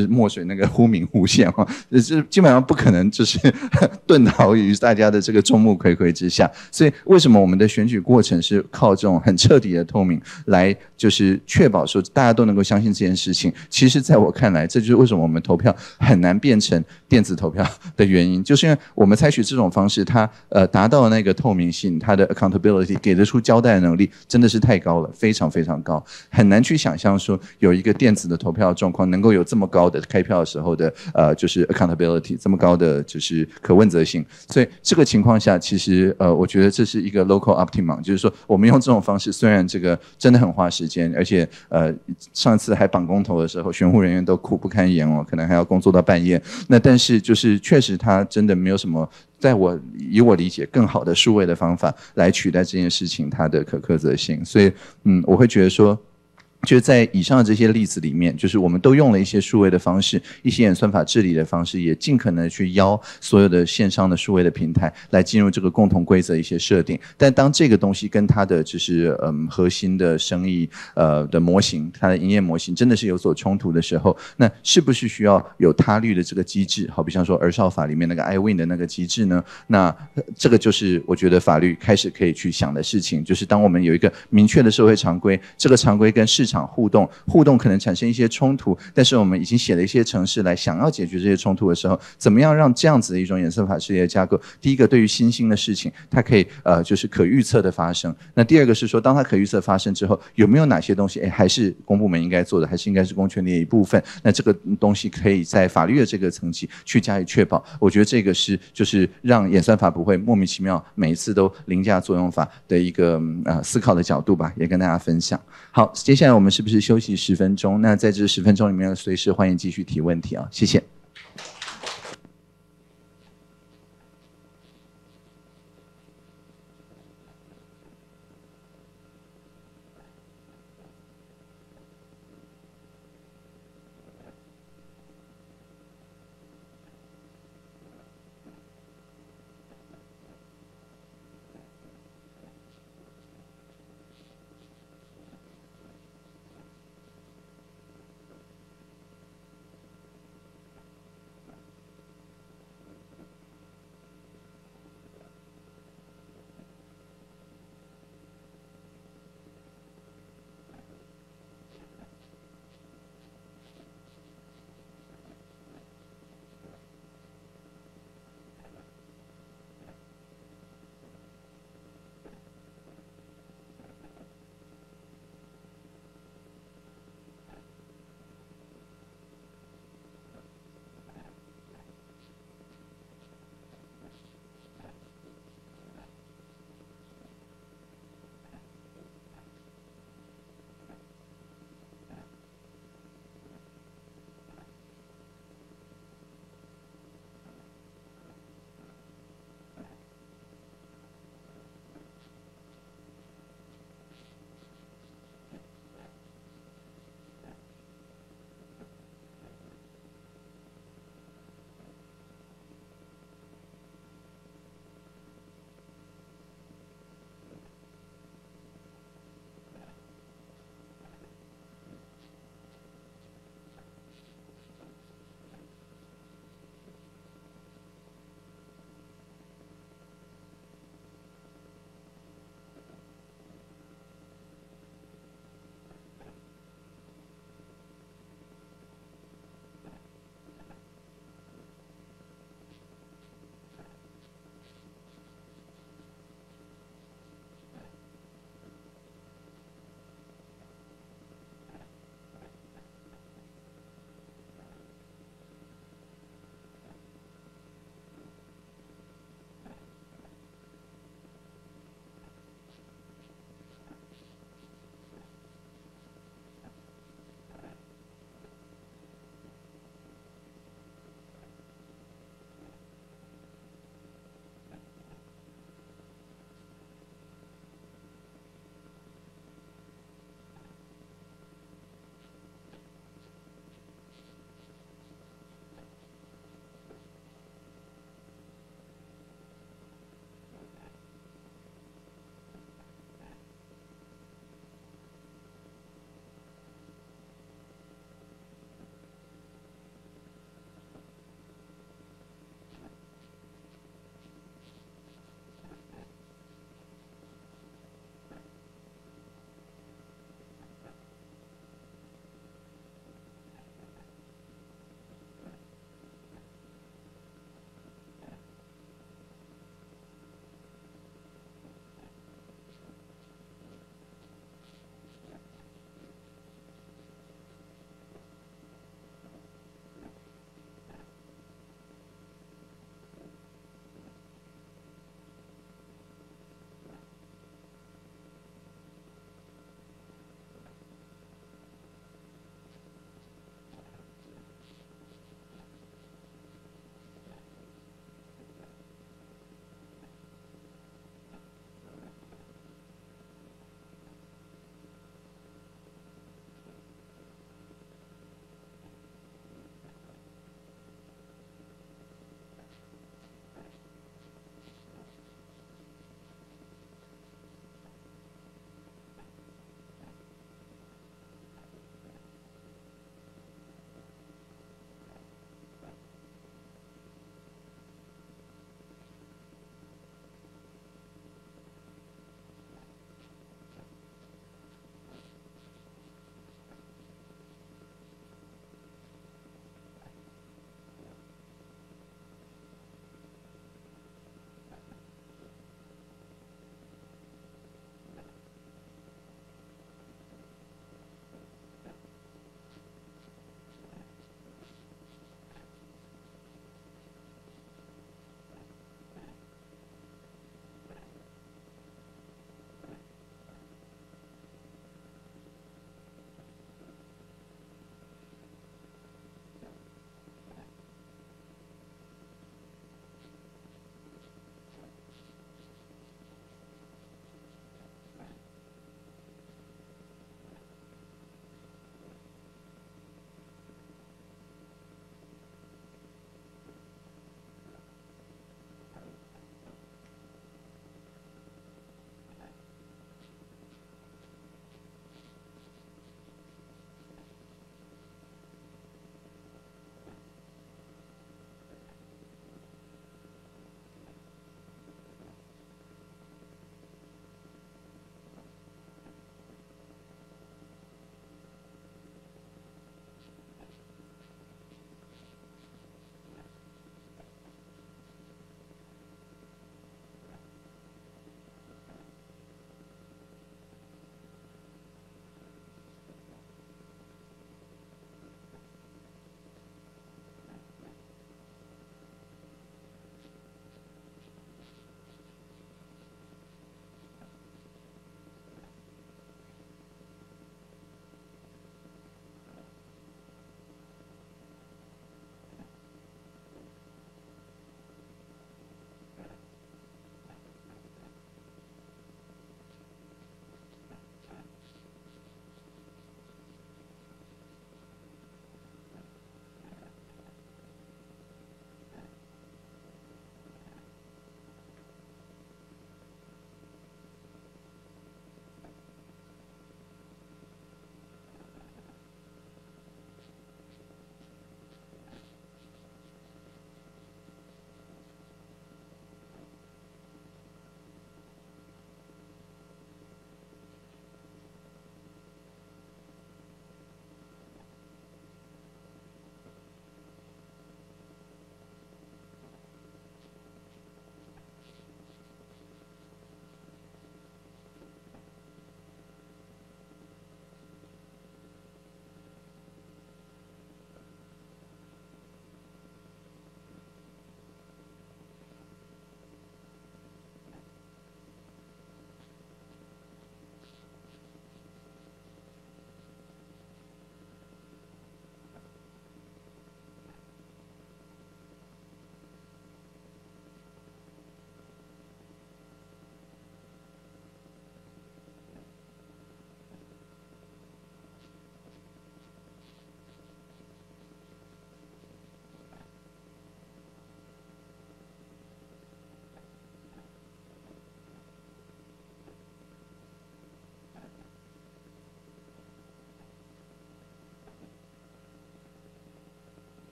那个忽明忽现哈，这基本上不可能就是遁逃于大家的这个众目睽睽之下。所以为什么我们的选举过程是靠这种很彻底的透明来，就是确保说大家都能够相信这件事情？其实在我看来，这就是为什么我们投票很难变成电子投票的原因，就是因为我们采取这种方式，它呃达到那个透明性，它的 accountability 给得出交代的能力真的是太高了，非常非常高，很难去想象说有一个电子的投票状况能够有这么高的开票的时候的呃就是 accountability 这么高的就是可问责性。所以这个情况下，其实呃我觉得这是一个 local optimum， 就是说我们用这种方式，虽然这个真的很花时间，而且呃上次还绑公投的时候，选务人员都苦不堪言哦，可能还要工作到半夜。那但是就是确实它真的没有什么，在我以我理解更好的数位的方法来取代这件事情它的可苛责性。所以嗯，我会觉得说，就是在以上的这些例子里面，就是我们都用了一些数位的方式，一些演算法治理的方式，也尽可能的去邀所有的线上的数位的平台来进入这个共同规则一些设定。但当这个东西跟它的就是嗯核心的生意呃的模型，它的营业模型真的是有所冲突的时候，那是不是需要有他律的这个机制？好比像说儿少法里面那个 I win 的那个机制呢？那这个就是我觉得法律开始可以去想的事情，就是当我们有一个明确的社会常规，这个常规跟市场互动，互动可能产生一些冲突，但是我们已经写了一些程式来想要解决这些冲突的时候，怎么样让这样子的一种演算法世界的架构，第一个对于新兴的事情，它可以呃就是可预测的发生。那第二个是说，当它可预测发生之后，有没有哪些东西，哎，还是公部门应该做的，还是应该是公权力的一部分？那这个东西可以在法律的这个层级去加以确保。我觉得这个是就是让演算法不会莫名其妙每一次都凌驾作用法的一个呃思考的角度吧，也跟大家分享。好，接下来我们是不是休息十分钟？那在这十分钟里面，随时欢迎继续提问题啊，谢谢。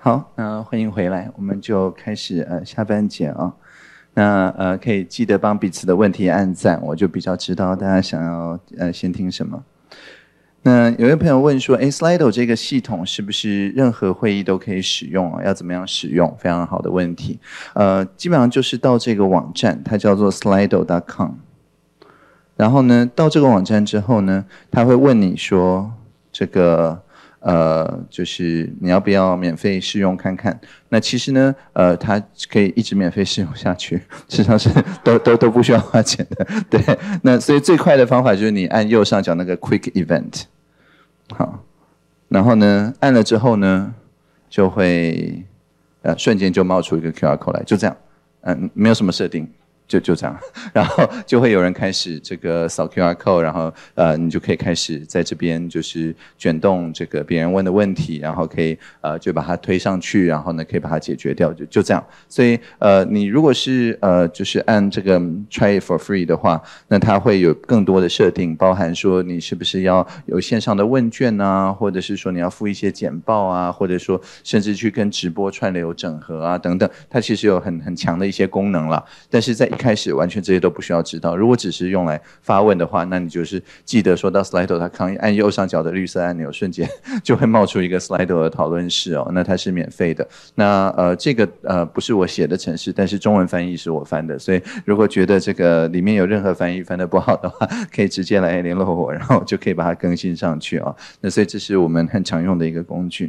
好，那欢迎回来，我们就开始呃下半节啊。那呃可以记得帮彼此的问题按赞，我就比较知道大家想要呃先听什么。那有位朋友问说，诶 Slido 这个系统是不是任何会议都可以使用啊？要怎么样使用？非常好的问题。呃，基本上就是到这个网站，它叫做 slido dot com。然后呢，到这个网站之后呢，他会问你说，这个呃，就是你要不要免费试用看看？那其实呢，呃，它可以一直免费试用下去，实际上是都都都不需要花钱的。对，那所以最快的方法就是你按右上角那个 Quick Event， 好，然后呢，按了之后呢，就会呃瞬间就冒出一个 Q R code 来，就这样，嗯、呃，没有什么设定。就就这样，然后就会有人开始这个扫 Q R code， 然后呃，你就可以开始在这边就是卷动这个别人问的问题，然后可以呃就把它推上去，然后呢可以把它解决掉，就就这样。所以呃，你如果是呃就是按这个 try it for free 的话，那它会有更多的设定，包含说你是不是要有线上的问卷啊，或者是说你要附一些简报啊，或者说甚至去跟直播串流整合啊等等，它其实有很很强的一些功能了，但是在一开始完全这些都不需要知道。如果只是用来发问的话，那你就是记得说到 Slido 它可以按右上角的绿色按钮，瞬间就会冒出一个 Slido 的讨论室哦。那它是免费的。那呃这个呃不是我写的程式，但是中文翻译是我翻的，所以如果觉得这个里面有任何翻译翻得不好的话，可以直接来联络我，然后就可以把它更新上去哦。那所以这是我们很常用的一个工具。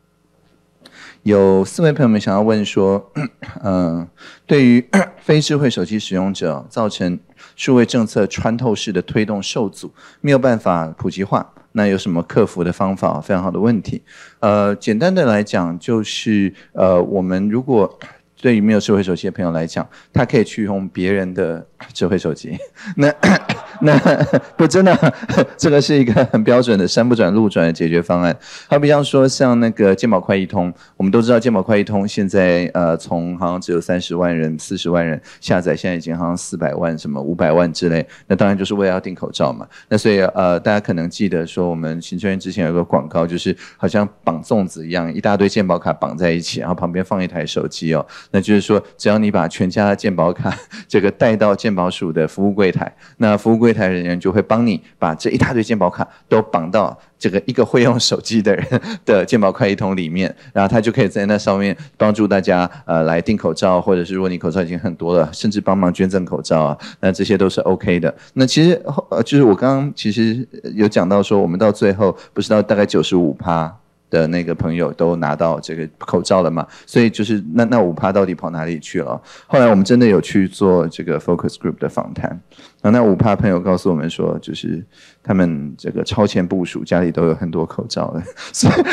有四位朋友们想要问说，嗯、呃，对于非智慧手机使用者造成数位政策穿透式的推动受阻，没有办法普及化，那有什么克服的方法？非常好的问题。呃，简单的来讲，就是呃，我们如果对于没有智慧手机的朋友来讲，他可以去用别人的智慧手机。那那不真的，这个是一个很标准的山不转路转的解决方案。好比方说，像那个健保快易通，我们都知道健保快易通现在呃从好像只有三十万人、四十万人下载，现在已经好像四百万、什么五百万之类。那当然就是为了要订口罩嘛。那所以呃，大家可能记得说，我们行政院之前有个广告，就是好像绑粽子一样，一大堆健保卡绑在一起，然后旁边放一台手机哦。那就是说，只要你把全家的健保卡这个带到健保署的服务柜台，那服务柜台人员就会帮你把这一大堆健保卡都绑到这个一个会用手机的人的健保快易通里面，然后他就可以在那上面帮助大家呃来订口罩，或者是如果你口罩已经很多了，甚至帮忙捐赠口罩啊，那这些都是 OK 的。那其实呃就是我刚刚其实有讲到说，我们到最后不是到大概 百分之九十五 的那个朋友都拿到这个口罩了嘛，所以就是那那 百分之五 到底跑哪里去了？后来我们真的有去做这个 focus group 的访谈，然后那 百分之五 朋友告诉我们说，就是他们这个超前部署，家里都有很多口罩了，所以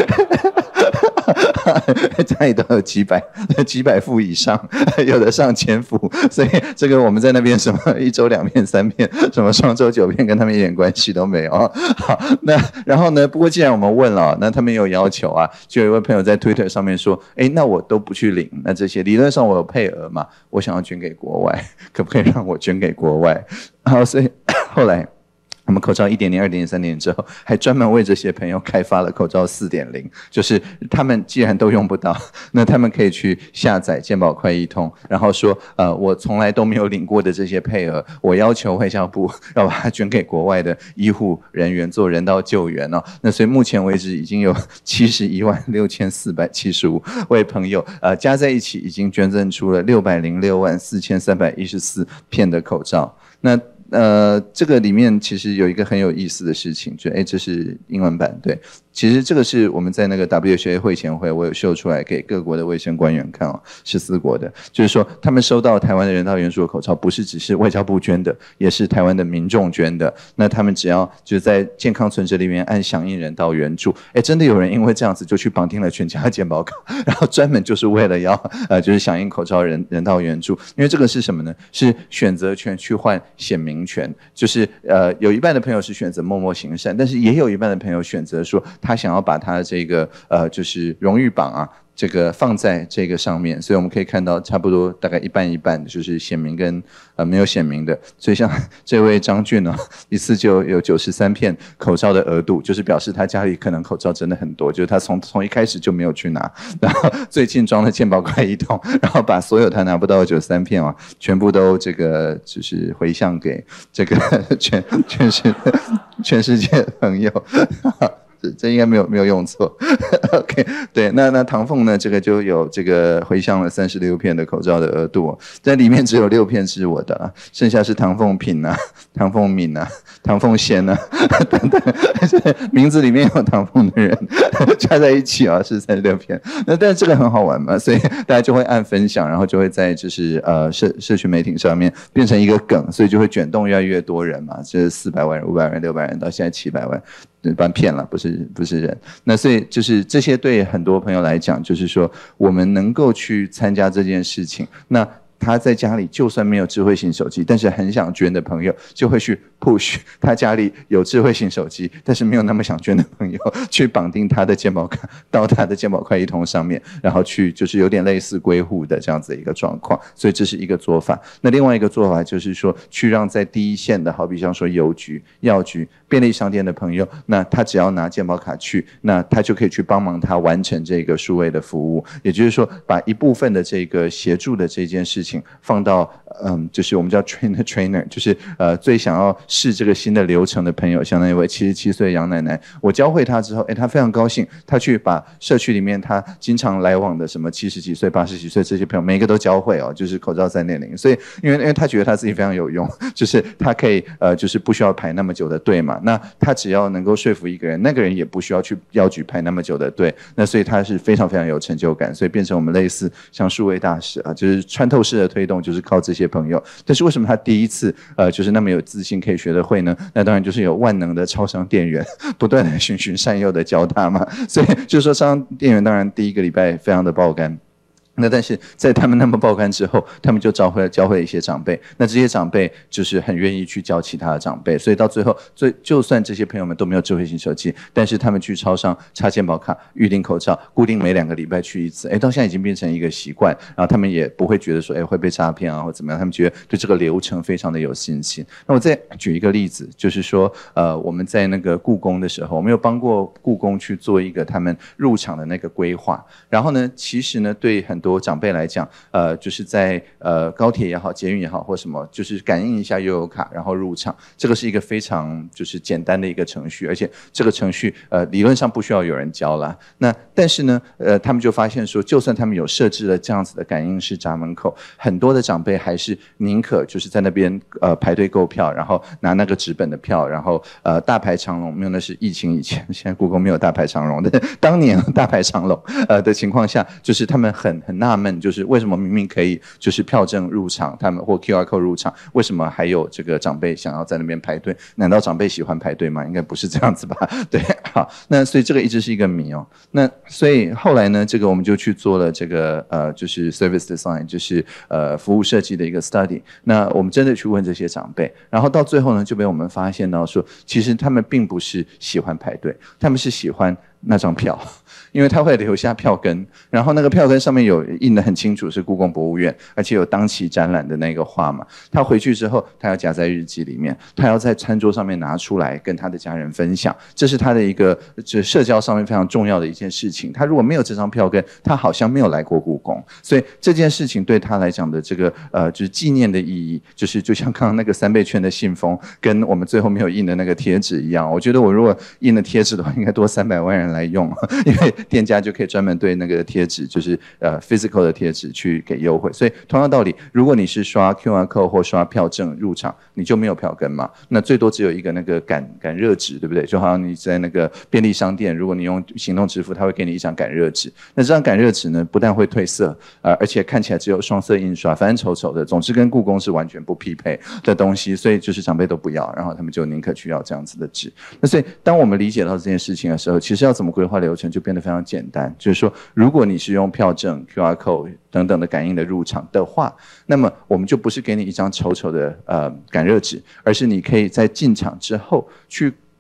家里都有几百几百副以上，有的上千副，所以这个我们在那边什么一周两片三片，什么双周九片，跟他们一点关系都没有。好，那然后呢？不过既然我们问了，那他们有要求啊，就有一位朋友在 Twitter 上面说，哎，那我都不去领，那这些理论上我有配额嘛，我想要捐给国外，可不可以让我捐给国外？好，所以后来我们口罩 一点零、二点零、三点零之后，还专门为这些朋友开发了口罩 四点零， 就是他们既然都用不到，那他们可以去下载健保快易通，然后说呃，我从来都没有领过的这些配额，我要求卫教部要把它捐给国外的医护人员做人道救援哦。那所以目前为止已经有七十一万六千四百七十五位朋友呃加在一起已经捐赠出了六百零六万四千三百一十四片的口罩。那呃，这个里面其实有一个很有意思的事情，就哎，这是英文版，对，其实这个是我们在那个 W H A 会前会，我有秀出来给各国的卫生官员看哦，十四国的，就是说他们收到台湾的人道援助的口罩，不是只是外交部捐的，也是台湾的民众捐的。那他们只要就是在健康存折里面按响应人道援助，哎，真的有人因为这样子就去绑定了全家的健保卡，然后专门就是为了要呃，就是响应口罩人人道援助，因为这个是什么呢？是选择权去换显明权，就是呃，有一半的朋友是选择默默行善，但是也有一半的朋友选择说他。 他想要把他的这个呃就是荣誉榜啊。这个放在这个上面，所以我们可以看到差不多大概一半一半，就是显明跟呃没有显明的。所以像这位张俊呢，一次就有九十三片口罩的额度，就是表示他家里可能口罩真的很多，就是他从从一开始就没有去拿，然后最近装了健保快一通，然后把所有他拿不到的九十三片啊，全部都这个就是回向给这个全全世全世界的朋友。这这应该没有没有用错，OK， 对，那那唐凤呢？这个就有这个回向了三十六片的口罩的额度，在里面只有六片是我的啊，剩下是唐凤品啊、唐凤敏啊、唐凤贤啊等等，名字里面有唐凤的人加在一起啊是三十六片。那但是这个很好玩嘛，所以大家就会按分享，然后就会在就是呃社社群媒体上面变成一个梗，所以就会卷动越来越多人嘛，这四百万人、五百万人、六百人到现在七百万。把骗了，不是不是人。那所以就是这些对很多朋友来讲，就是说我们能够去参加这件事情，那他在家里就算没有智慧型手机，但是很想捐的朋友就会去 push 他家里有智慧型手机，但是没有那么想捐的朋友去绑定他的健保卡到他的健保快一通上面，然后去就是有点类似归户的这样子的一个状况，所以这是一个做法。那另外一个做法就是说，去让在第一线的，好比像说邮局、药局、便利商店的朋友，那他只要拿健保卡去，那他就可以去帮忙他完成这个数位的服务，也就是说，把一部分的这个协助的这件事情放到嗯，就是我们叫 trainer trainer， 就是呃最想要试这个新的流程的朋友，像那一位七十七岁杨奶奶，我教会她之后，哎，她非常高兴，她去把社区里面她经常来往的什么七十几岁、八十几岁这些朋友，每一个都教会哦，就是口罩三点零。所以因为因为她觉得她自己非常有用，就是她可以呃就是不需要排那么久的队嘛，那她只要能够说服一个人，那个人也不需要去药局排那么久的队，那所以她是非常非常有成就感，所以变成我们类似像数位大使啊，就是穿透式的推动，就是靠这些朋友。但是为什么他第一次呃就是那么有自信可以学得会呢？那当然就是有万能的超商店员不断的循循善诱的教他嘛，所以就是说超商店员当然第一个礼拜非常的爆肝。那但是在他们那么爆肝之后，他们就教会教会一些长辈，那这些长辈就是很愿意去教其他的长辈，所以到最后，最就算这些朋友们都没有智慧型手机，但是他们去超商插健保卡、预订口罩，固定每两个礼拜去一次，哎，到现在已经变成一个习惯，然后他们也不会觉得说，哎，会被诈骗啊或怎么样，他们觉得对这个流程非常的有信心。那我再举一个例子，就是说，呃，我们在那个故宫的时候，我们有帮过故宫去做一个他们入场的那个规划，然后呢，其实呢，对很多长辈来讲，呃，就是在呃高铁也好、捷运也好或什么，就是感应一下悠游卡，然后入场，这个是一个非常就是简单的一个程序，而且这个程序呃理论上不需要有人教啦。那但是呢，呃，他们就发现说，就算他们有设置了这样子的感应式闸门口，很多的长辈还是宁可就是在那边呃排队购票，然后拿那个纸本的票，然后呃大排长龙，没有那是疫情以前，现在故宫没有大排长龙的，当年大排长龙呃的情况下，就是他们很很纳闷。就是为什么明明可以就是票证入场，他们或 Q R code 入场，为什么还有这个长辈想要在那边排队？难道长辈喜欢排队吗？应该不是这样子吧？对，好，那所以这个一直是一个谜哦。那所以后来呢，这个我们就去做了这个呃，就是 service design， 就是呃服务设计的一个 study。那我们真的去问这些长辈，然后到最后呢，就被我们发现到说，其实他们并不是喜欢排队，他们是喜欢那张票。因为他会留下票根，然后那个票根上面有印得很清楚是故宫博物院，而且有当期展览的那个画嘛。他回去之后，他要夹在日记里面，他要在餐桌上面拿出来跟他的家人分享，这是他的一个就社交上面非常重要的一件事情。他如果没有这张票根，他好像没有来过故宫，所以这件事情对他来讲的这个呃就是纪念的意义，就是就像刚刚那个三倍券的信封跟我们最后没有印的那个贴纸一样。我觉得我如果印了贴纸的话，应该多三百万人来用，因为店家就可以专门对那个贴纸，就是呃 physical 的贴纸去给优惠。所以同样道理，如果你是刷 Q R code 或刷票证入场，你就没有票根嘛，那最多只有一个那个感感热纸，对不对？就好像你在那个便利商店，如果你用行动支付，他会给你一张感热纸。那这张感热纸呢，不但会褪色，呃，而且看起来只有双色印刷，反正丑丑的，总之跟故宫是完全不匹配的东西，所以就是长辈都不要，然后他们就宁可去要这样子的纸。那所以当我们理解到这件事情的时候，其实要怎么规划流程就变得非常简单，就是说，如果你是用票证、Q R code 等等的感应的入场的话，那么我们就不是给你一张丑丑的呃感热纸，而是你可以在进场之后去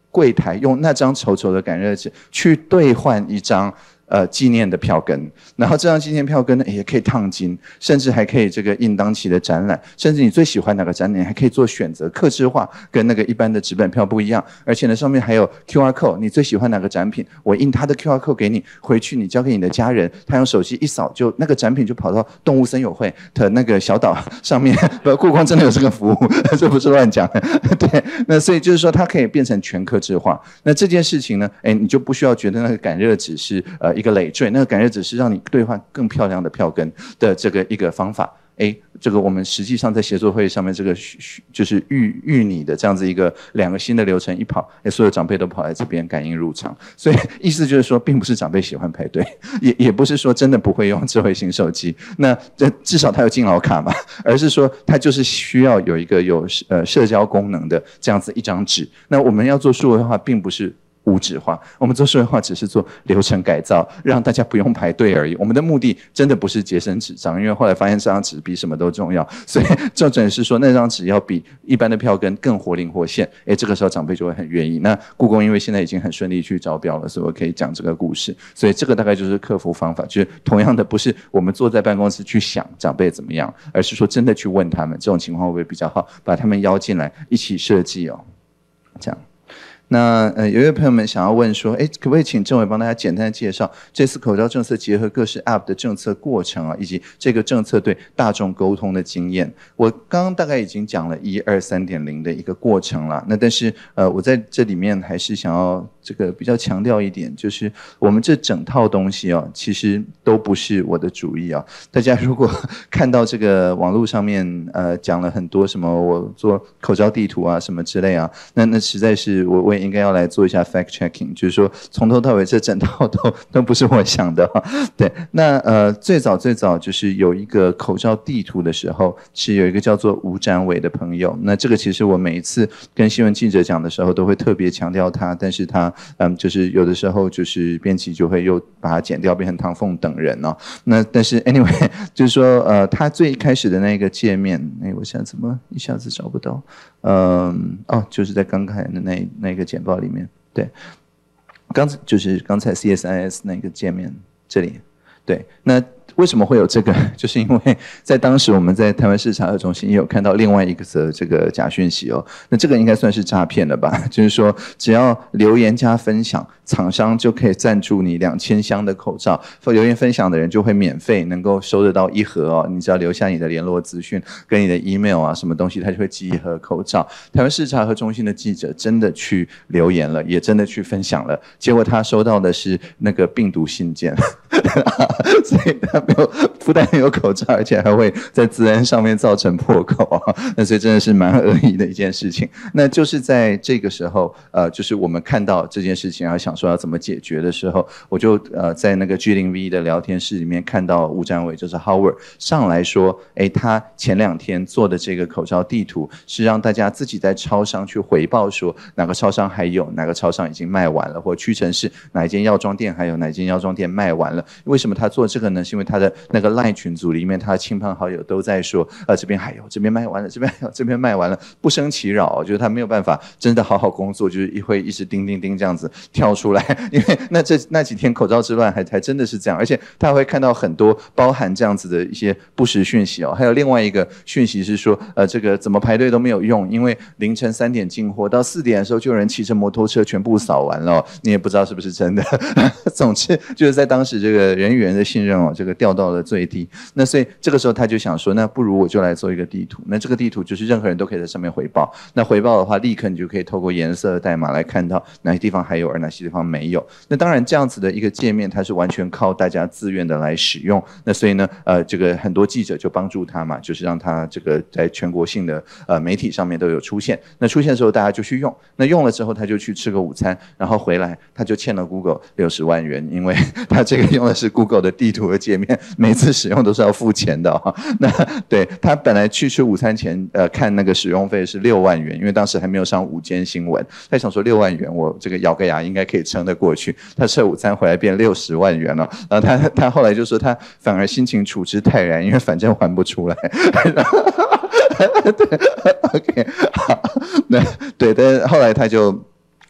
柜台用那张丑丑的感热纸去兑换一张呃纪念的票根，然后这张纪念票根呢也可以烫金，甚至还可以这个印当期的展览，甚至你最喜欢哪个展览，还可以做选择，客制化，跟那个一般的纸本票不一样。而且呢，上面还有 Q R code， 你最喜欢哪个展品，我印它的 Q R code 给你，回去你交给你的家人，他用手机一扫，就那个展品就跑到动物森友会的那个小岛上面。不，故宫真的有这个服务，这不是乱讲的。对，那所以就是说它可以变成全客制化。那这件事情呢，哎，你就不需要觉得那个感热纸是呃一个累赘，那个感热纸是让你兑换更漂亮的票根的这个一个方法。哎，这个我们实际上在协作会上面，这个就是预预拟的这样子一个两个新的流程一跑，哎，所有长辈都跑来这边感应入场。所以意思就是说，并不是长辈喜欢排队，也也不是说真的不会用智慧型手机，那这至少他有敬老卡嘛，而是说他就是需要有一个有呃社交功能的这样子一张纸。那我们要做数位化，并不是无纸化，我们做数位化只是做流程改造，让大家不用排队而已。我们的目的真的不是节省纸张，因为后来发现这张纸比什么都重要，所以重点是说那张纸要比一般的票根更活灵活现。哎，这个时候长辈就会很愿意。那故宫因为现在已经很顺利去招标了，所以我可以讲这个故事。所以这个大概就是克服方法，就是同样的不是我们坐在办公室去想长辈怎么样，而是说真的去问他们，这种情况会不会比较好，把他们邀进来一起设计哦，这样。那呃，有一位朋友们想要问说，哎，可不可以请政委帮大家简单的介绍这次口罩政策结合各式 App 的政策过程啊，以及这个政策对大众沟通的经验？我刚刚大概已经讲了一二三点零的一个过程了。那但是呃，我在这里面还是想要这个比较强调一点，就是我们这整套东西哦，其实都不是我的主意啊。大家如果看到这个网络上面呃讲了很多什么我做口罩地图啊什么之类啊，那那实在是我我也应该要来做一下 fact checking， 就是说从头到尾这整套都都不是我想的哈。对，那呃最早最早就是有一个口罩地图的时候，是有一个叫做吴展伟的朋友。那这个其实我每一次跟新闻记者讲的时候，都会特别强调他，但是他嗯就是有的时候就是编辑就会又把它剪掉，变成唐凤等人哦。那但是 anyway 就是说呃他最一开始的那个界面，哎我现在怎么一下子找不到？嗯哦就是在刚才的那那个简报里面，对，刚就是刚才 C S I S 那个界面这里，对，那为什么会有这个？就是因为在当时我们在台湾市场中心也有看到另外一个则这个假讯息哦，那这个应该算是诈骗了吧？就是说只要留言加分享，厂商就可以赞助你两千箱的口罩，留言分享的人就会免费能够收得到一盒哦，你只要留下你的联络资讯跟你的 email 啊什么东西，他就会寄一盒口罩。台湾市场和中心的记者真的去留言了，也真的去分享了，结果他收到的是那个病毒信件，所以他没有不但没有口罩，而且还会在资安上面造成破口啊！那所以真的是蛮恶意的一件事情。那就是在这个时候，呃，就是我们看到这件事情，然后想说要怎么解决的时候，我就呃在那个 G 零 V 的聊天室里面看到吴展伟，就是 Howard 上来说，哎，他前两天做的这个口罩地图是让大家自己在超商去回报说哪个超商还有，哪个超商已经卖完了，或屈臣氏哪一间药妆店还有，哪一间药妆店卖完了。为什么他做这个呢？是因为他的那个 LINE 群组里面，他的亲朋好友都在说，呃，这边还有，这边卖完了，这边还有，这边卖完了，不胜其扰，就是他没有办法真的好好工作，就是一会一直叮叮叮这样子跳出来，因为那这那几天口罩之乱还还真的是这样，而且他会看到很多包含这样子的一些不实讯息哦。还有另外一个讯息是说，呃，这个怎么排队都没有用，因为凌晨三点进货，到四点的时候就有人骑着摩托车全部扫完了、哦，你也不知道是不是真的。总之就是在当时这个人与人的信任哦，这个掉到了最低。那所以这个时候他就想说，那不如我就来做一个地图。那这个地图就是任何人都可以在上面回报。那回报的话，立刻你就可以透过颜色的代码来看到哪些地方还有，而哪些地方没有。那当然这样子的一个界面，它是完全靠大家自愿的来使用。那所以呢，呃，这个很多记者就帮助他嘛，就是让他这个在全国性的呃媒体上面都有出现。那出现的时候，大家就去用。那用了之后，他就去吃个午餐，然后回来他就欠了 Google 六十万元，因为他这个用的是 Google 的地图的界面，每次使用都是要付钱的哦。那对他本来去吃午餐前，呃，看那个使用费是六万元，因为当时还没有上午间新闻，他想说六万元我这个咬个牙应该可以撑得过去。他吃午餐回来变六十万元了，然后他他后来就说他反而心情处之泰然，因为反正还不出来。对 ，OK， 好，那对，但后来他就。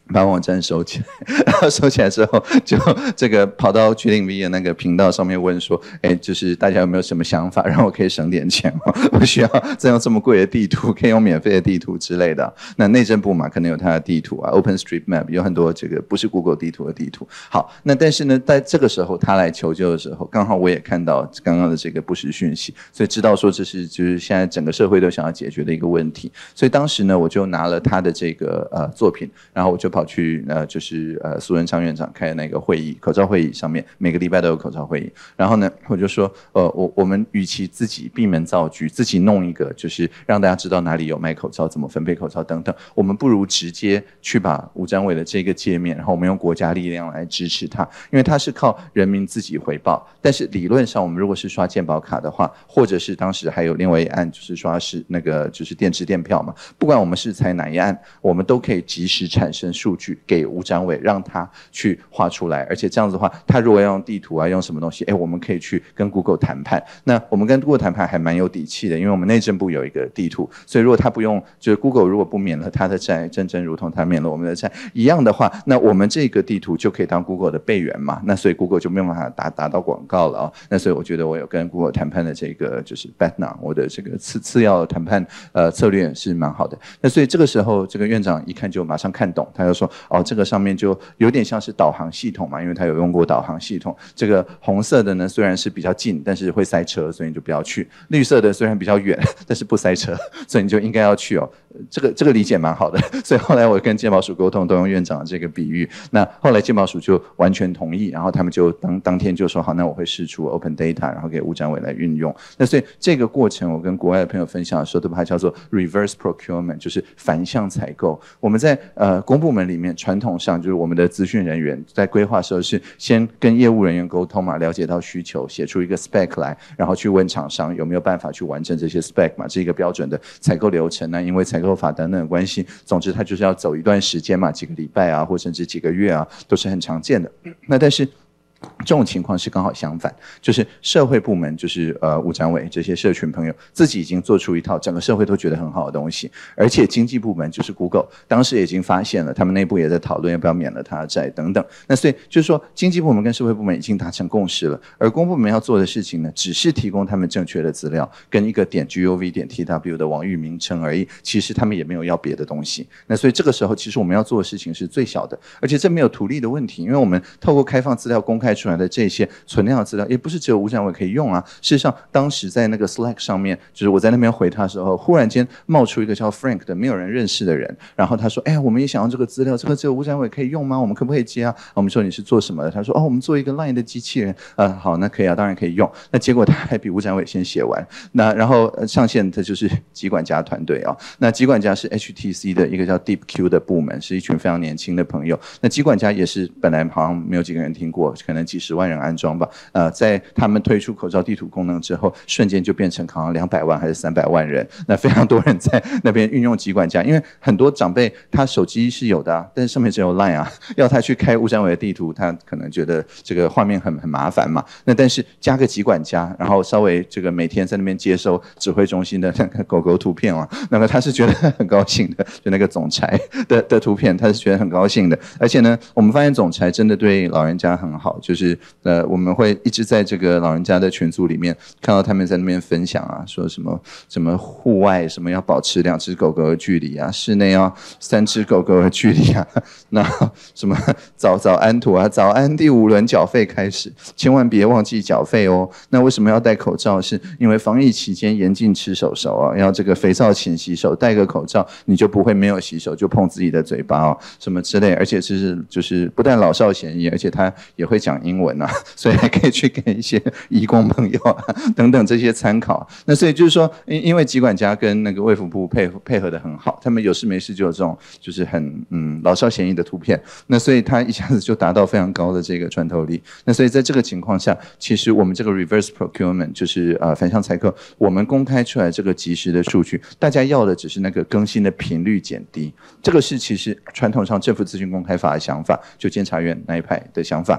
把网站收起来，然后收起来之后，就这个跑到 G 零 V 的那个频道上面问说，哎，就是大家有没有什么想法，让我可以省点钱哦？不需要再用这么贵的地图，可以用免费的地图之类的。那内政部嘛，可能有它的地图啊 ，OpenStreetMap 有很多这个不是 Google 地图的地图。好，那但是呢，在这个时候他来求救的时候，刚好我也看到刚刚的这个不实讯息，所以知道说这是就是现在整个社会都想要解决的一个问题。所以当时呢，我就拿了他的这个呃作品，然后我就跑去呃，就是呃苏贞昌院长开的那个会议，口罩会议上面，每个礼拜都有口罩会议。然后呢，我就说，呃，我我们与其自己闭门造车，自己弄一个，就是让大家知道哪里有卖口罩，怎么分配口罩等等，我们不如直接去把吴展伟的这个界面，然后我们用国家力量来支持它，因为它是靠人民自己回报。但是理论上，我们如果是刷健保卡的话，或者是当时还有另外一案，就是刷是那个就是电子电票嘛，不管我们是采哪一案，我们都可以及时产生数据。给吴展伟，让他去画出来，而且这样子的话，他如果要用地图啊，用什么东西，哎，我们可以去跟 Google 谈判。那我们跟 Google 谈判还蛮有底气的，因为我们内政部有一个地图，所以如果他不用，就是 Google 如果不免了他的债，真正如同他免了我们的债一样的话，那我们这个地图就可以当 Google 的备援嘛。那所以 Google 就没有办法打打到广告了哦。那所以我觉得我有跟 Google 谈判的这个就是 B A T N A， 我的这个次次要谈判呃策略是蛮好的。那所以这个时候，这个院长一看就马上看懂，他就说。哦，这个上面就有点像是导航系统嘛，因为他有用过导航系统。这个红色的呢，虽然是比较近，但是会塞车，所以你就不要去。绿色的虽然比较远，但是不塞车，所以你就应该要去哦。这个这个理解蛮好的，所以后来我跟健保署沟通，都用院长的这个比喻。那后来健保署就完全同意，然后他们就当当天就说好，那我会释出 Open Data， 然后给吴展伟来运用。那所以这个过程，我跟国外的朋友分享的时候，都把它叫做 Reverse Procurement， 就是反向采购。我们在呃公部门里面，传统上就是我们的资讯人员在规划的时候是先跟业务人员沟通嘛，了解到需求，写出一个 spec 来，然后去问厂商有没有办法去完成这些 spec 嘛，这一个标准的采购流程呢。因为采购法等等的关系，总之它就是要走一段时间嘛，几个礼拜啊，或甚至几个月啊，都是很常见的。那但是这种情况是刚好相反，就是社会部门，就是呃吴展伟这些社群朋友自己已经做出一套整个社会都觉得很好的东西，而且经济部门就是 Google 当时已经发现了，他们内部也在讨论要不要免了他的债等等。那所以就是说，经济部门跟社会部门已经达成共识了，而公部门要做的事情呢，只是提供他们正确的资料跟一个点 gov 点 tw 的网域名称而已，其实他们也没有要别的东西。那所以这个时候，其实我们要做的事情是最小的，而且这没有图利的问题，因为我们透过开放资料公开出来的这些存量的资料，也不是只有吴展伟可以用啊。事实上，当时在那个 Slack 上面，就是我在那边回他的时候，忽然间冒出一个叫 Frank 的没有人认识的人，然后他说：“哎，我们也想要这个资料，这个只有吴展伟可以用吗？我们可不可以接啊？”我们说你是做什么的？他说：“哦，我们做一个 Line 的机器人。”呃，好，那可以啊，当然可以用。那结果他还比吴展伟先写完，那然后上线的就是疾管家团队啊。那疾管家是 H T C 的一个叫 DeepQ 的部门，是一群非常年轻的朋友。那疾管家也是本来好像没有几个人听过，可能几十万人安装吧。呃，在他们推出口罩地图功能之后，瞬间就变成好像两百万还是三百万人，那非常多人在那边运用疾管家，因为很多长辈他手机是有的、啊，但是上面只有 Line 啊，要他去开吴展伟的地图，他可能觉得这个画面很很麻烦嘛。那但是加个疾管家，然后稍微这个每天在那边接收指挥中心的那个狗狗图片啊，那么他是觉得很高兴的，就那个总裁的的图片，他是觉得很高兴的。而且呢，我们发现总裁真的对老人家很好，就是呃我们会一直在这个老人家的群组里面看到他们在那边分享啊，说什么什么户外什么要保持两只狗狗的距离啊，室内要三只狗狗的距离啊，那什么早早安图啊，早安第五轮缴费开始，千万别忘记缴费哦。那为什么要戴口罩？是因为防疫期间严禁吃手手啊，要这个肥皂勤洗手，戴个口罩你就不会没有洗手就碰自己的嘴巴哦，什么之类，而且是就是不但老少咸宜，而且他也会讲英文啊，所以还可以去给一些移工朋友啊等等这些参考。那所以就是说，因因为疾管家跟那个卫福部配配合的很好，他们有事没事就有这种就是很嗯老少咸宜的图片，那所以他一下子就达到非常高的这个穿透力。那所以在这个情况下，其实我们这个 reverse procurement 就是呃反向采购，我们公开出来这个即时的数据，大家要的只是那个更新的频率减低，这个是其实传统上政府资讯公开法的想法，就监察院那一派的想法。呃，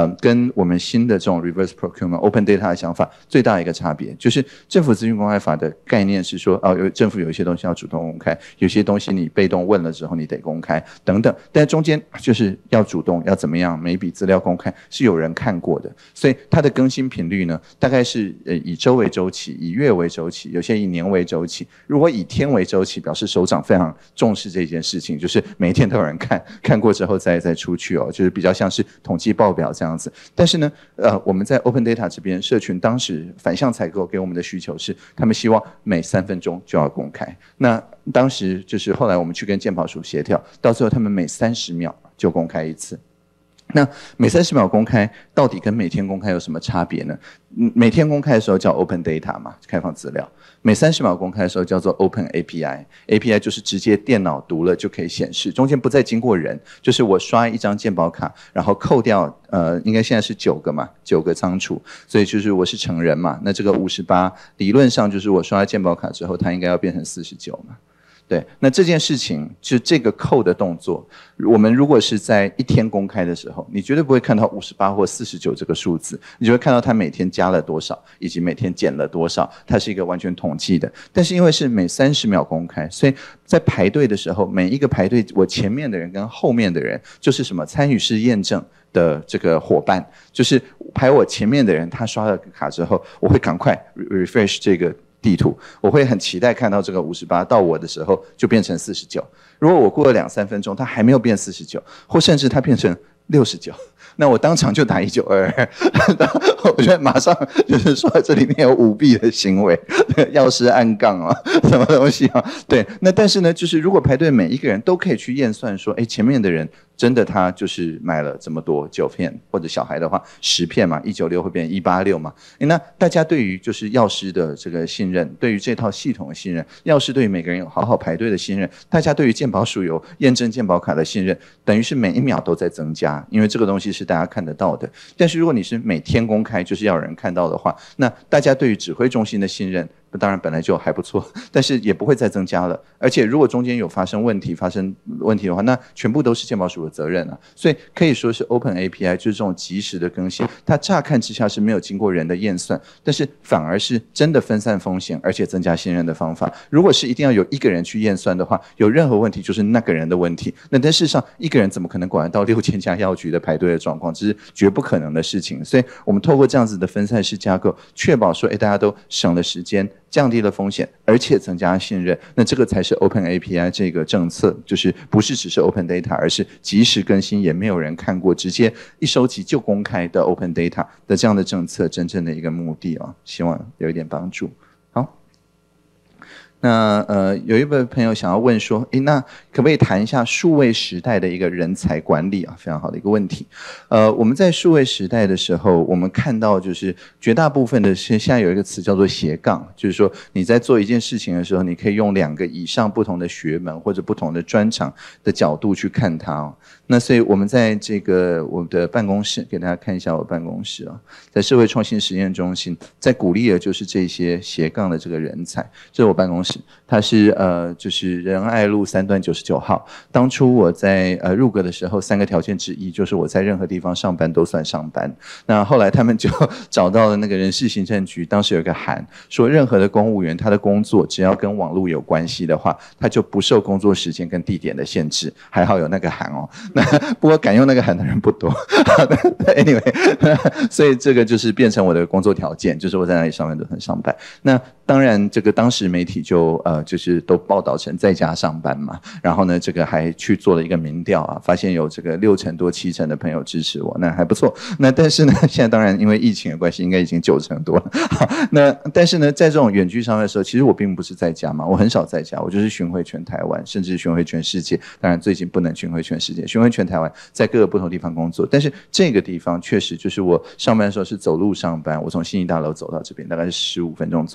跟我们新的这种 reverse procurement、open data 的想法最大的一个差别，就是政府资讯公开法的概念是说，哦，有政府有一些东西要主动公开，有些东西你被动问了之后你得公开等等，但中间就是要主动要怎么样，每一笔资料公开是有人看过的，所以它的更新频率呢，大概是呃以周为周期，以月为周期，有些以年为周期。如果以天为周期，表示首长非常重视这件事情，就是每一天都有人看，看过之后再再出去哦，就是比较像是统计报表这样子。但是呢，呃，我们在 Open Data 这边，社群当时反向采购给我们的需求是，他们希望每三分钟就要公开。那当时就是后来我们去跟健保署协调，到最后他们每三十秒就公开一次。那每三十秒公开到底跟每天公开有什么差别呢？每天公开的时候叫 Open Data 嘛，开放资料。每三十秒公开的时候叫做 Open A P I。A P I 就是直接电脑读了就可以显示，中间不再经过人，就是我刷一张健保卡，然后扣掉呃，应该现在是九个嘛，九个仓储，所以就是我是成人嘛，那这个五十八理论上就是我刷了健保卡之后，它应该要变成四十九嘛。对，那这件事情就这个扣的动作，我们如果是在一天公开的时候，你绝对不会看到五十八或四十九这个数字，你就会看到它每天加了多少，以及每天减了多少，它是一个完全统计的。但是因为是每三十秒公开，所以在排队的时候，每一个排队我前面的人跟后面的人就是什么参与式验证的这个伙伴，就是排我前面的人，他刷了卡之后，我会赶快 refresh 这个地图，我会很期待看到这个五十八到我的时候就变成四十九。如果我过了两三分钟，它还没有变四十九，或甚至它变成六十九，那我当场就打一九二二。我觉得马上就是说这里面有舞弊的行为，药师暗杠啊，什么东西啊？对，那但是呢，就是如果排队每一个人都可以去验算说，哎，前面的人真的他就是买了这么多九片，或者小孩的话十片嘛，一九六会变一八六嘛。那大家对于就是药师的这个信任，对于这套系统的信任，药师对于每个人有好好排队的信任，大家对于健保署有验证健保卡的信任，等于是每一秒都在增加，因为这个东西是大家看得到的。但是如果你是每天公开，就是要有人看到的话，那大家对于指挥中心的信任当然本来就还不错，但是也不会再增加了。而且如果中间有发生问题发生问题的话，那全部都是健保署的责任啊。所以可以说是 Open A P I 就是这种即时的更新，它乍看之下是没有经过人的验算，但是反而是真的分散风险而且增加信任的方法。如果是一定要有一个人去验算的话，有任何问题就是那个人的问题。那但事实上一个人怎么可能管得到六千家药局的排队的状况，这是绝不可能的事情。所以我们透过这样子的分散式架构，确保说，哎，大家都省了时间，降低了风险，而且增加信任，那这个才是 Open A P I 这个政策，就是不是只是 Open Data， 而是即时更新，也没有人看过，直接一收集就公开的 Open Data 的这样的政策，真正的一个目的啊，希望有一点帮助。好。那呃，有一位朋友想要问说，诶，那可不可以谈一下数位时代的一个人才管理啊？非常好的一个问题。呃，我们在数位时代的时候，我们看到就是绝大部分的是现在有一个词叫做斜杠，就是说你在做一件事情的时候，你可以用两个以上不同的学门或者不同的专长的角度去看它哦。那所以我们在这个我们的办公室给大家看一下我办公室啊，在社会创新实验中心，在鼓励的就是这些斜杠的这个人才。这是我办公室，它是呃就是仁爱路三段九十九号。当初我在呃入阁的时候，三个条件之一就是我在任何地方上班都算上班。那后来他们就找到了那个人事行政局，当时有一个函说，任何的公务员他的工作只要跟网络有关系的话，他就不受工作时间跟地点的限制。还好有那个函哦。不过敢用那个函的人不多。anyway， 所以这个就是变成我的工作条件，就是我在那里上班都能上班。那当然，这个当时媒体就呃就是都报道成在家上班嘛。然后呢，这个还去做了一个民调啊，发现有这个六成多七成的朋友支持我，那还不错。那但是呢，现在当然因为疫情的关系，应该已经九成多了。好，那但是呢，在这种远距上班的时候，其实我并不是在家嘛，我很少在家，我就是巡回全台湾，甚至巡回全世界。当然最近不能巡回全世界，巡回全台湾，在各个不同地方工作。但是这个地方确实就是我上班的时候是走路上班，我从信义大楼走到这边大概是十五分钟左右，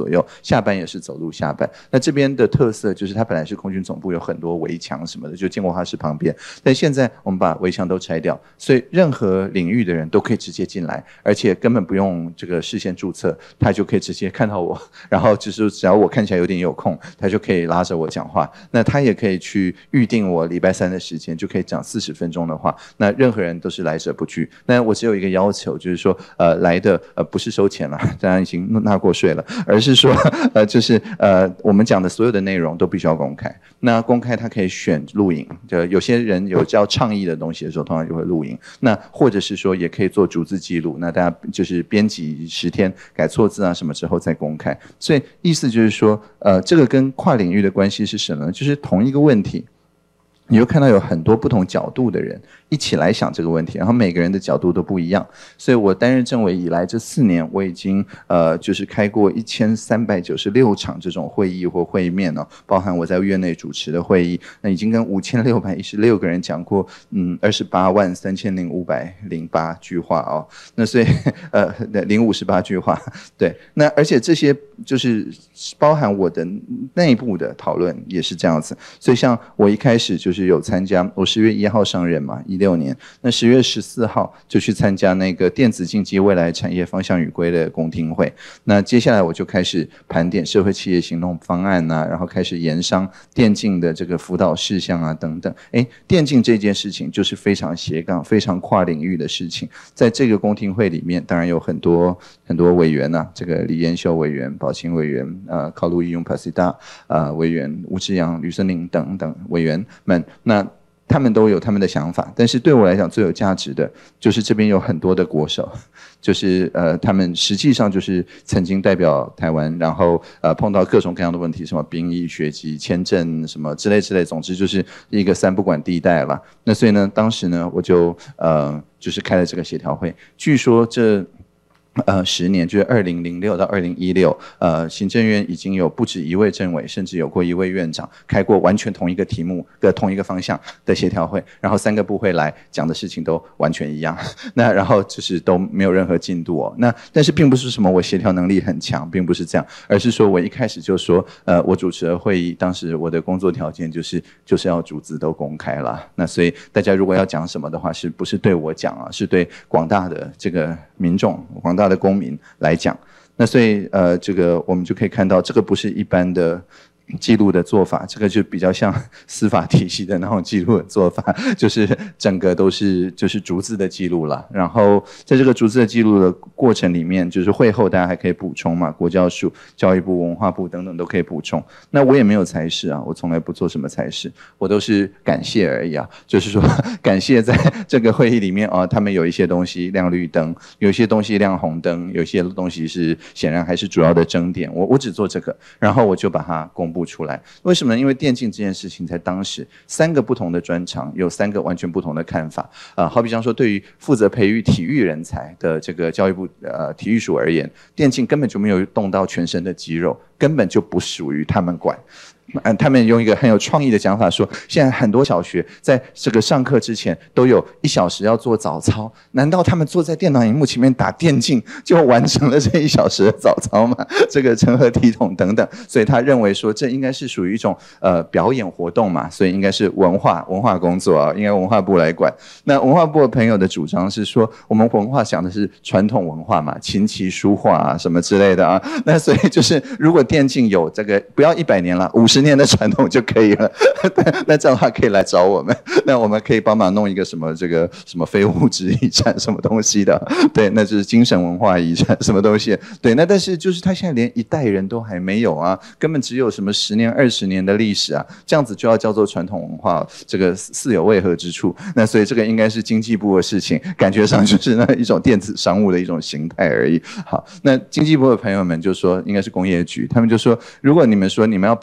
下班也是走路下班。那这边的特色就是它本来是空军总部，有很多围墙什么的，就建国花市旁边，但现在我们把围墙都拆掉，所以任何领域的人都可以直接进来，而且根本不用这个事先注册，他就可以直接看到我，然后就是只要我看起来有点有空，他就可以拉着我讲话。那他也可以去预定我礼拜三的时间，就可以讲四十分钟的话。那任何人都是来者不拒。但我只有一个要求，就是说，呃，来的呃不是收钱了，当然已经纳过税了，而是说，呃，就是呃我们讲的所有的内容都必须要公开。那公开他可以选录影，就有些人有叫倡议的东西的时候，通常就会录影。那或者是说也可以做逐字记录，那大家就是编辑十天改错字啊什么之后再公开。所以意思就是说，呃，这个跟跨领域的关系是什么呢？就是同一个问题，你就看到有很多不同角度的人一起来想这个问题，然后每个人的角度都不一样。所以我担任政委以来这四年，我已经呃就是开过一千三百九十六场这种会议或会面哦，包含我在院内主持的会议，那已经跟五千六百一十六个人讲过嗯二十八万三千零五百零八句话哦。那所以呃零五十八句话，对。那而且这些就是包含我的内部的讨论也是这样子。所以像我一开始就是有参加，我十月一号上任嘛，一六年，那十月十四号就去参加那个电子竞技未来产业方向与规的公听会。那接下来我就开始盘点社会企业行动方案啊，然后开始研商电竞的这个辅导事项啊等等。哎，电竞这件事情就是非常斜杠、非常跨领域的事情。在这个公听会里面，当然有很多很多委员啊，这个李延秀委员、宝清委员、呃考路易用帕西达呃委员、吴志阳、吕森林等等委员们，那他们都有他们的想法，但是对我来讲最有价值的就是这边有很多的国手，就是呃他们实际上就是曾经代表台湾，然后呃碰到各种各样的问题，什么兵役、学籍、签证什么之类之类，总之就是一个三不管地带了。那所以呢，当时呢我就呃就是开了这个协调会，据说这。呃，十年就是二零零六到二零一六，呃，行政院已经有不止一位政委，甚至有过一位院长开过完全同一个题目的同一个方向的协调会，然后三个部会来讲的事情都完全一样，那然后就是都没有任何进度哦。那但是并不是什么我协调能力很强，并不是这样，而是说我一开始就说，呃，我主持的会议，当时我的工作条件就是就是要逐字都公开了。那所以大家如果要讲什么的话，是不是对我讲啊？是对广大的这个民众，广大的公民来讲，那所以呃，这个我们就可以看到，这个不是一般的记录的做法，这个就比较像司法体系的那种记录的做法，就是整个都是就是逐字的记录了。然后在这个逐字的记录的过程里面，就是会后大家还可以补充嘛，国教署、教育部、文化部等等都可以补充。那我也没有才事啊，我从来不做什么才事，我都是感谢而已啊。就是说感谢在这个会议里面啊，他们有一些东西亮绿灯，有一些东西亮红灯，有些东西是显然还是主要的争点。我我只做这个，然后我就把它公布出来。为什么呢？因为电竞这件事情在当时三个不同的专长有三个完全不同的看法啊、呃。好比方说，对于负责培育体育人才的这个教育部呃体育署而言，电竞根本就没有动到全身的肌肉，根本就不属于他们管。嗯，他们用一个很有创意的讲法说，现在很多小学在这个上课之前都有一小时要做早操，难道他们坐在电脑荧幕前面打电竞就完成了这一小时的早操吗？这个成何体统等等，所以他认为说这应该是属于一种呃表演活动嘛，所以应该是文化文化工作啊，应该文化部来管。那文化部的朋友的主张是说，我们文化讲的是传统文化嘛，琴棋书画啊什么之类的啊，那所以就是如果电竞有这个不要一百年了，五十年的传统就可以了，那这样的话可以来找我们，那我们可以帮忙弄一个什么这个什么非物质遗产什么东西的，对，那就是精神文化遗产什么东西，对，那但是就是他现在连一代人都还没有啊，根本只有什么十年二十年的历史啊，这样子就要叫做传统文化，这个似有违和之处。那所以这个应该是经济部的事情，感觉上就是那一种电子商务的一种形态而已。好，那经济部的朋友们就说应该是工业局，他们就说如果你们说你们要培养电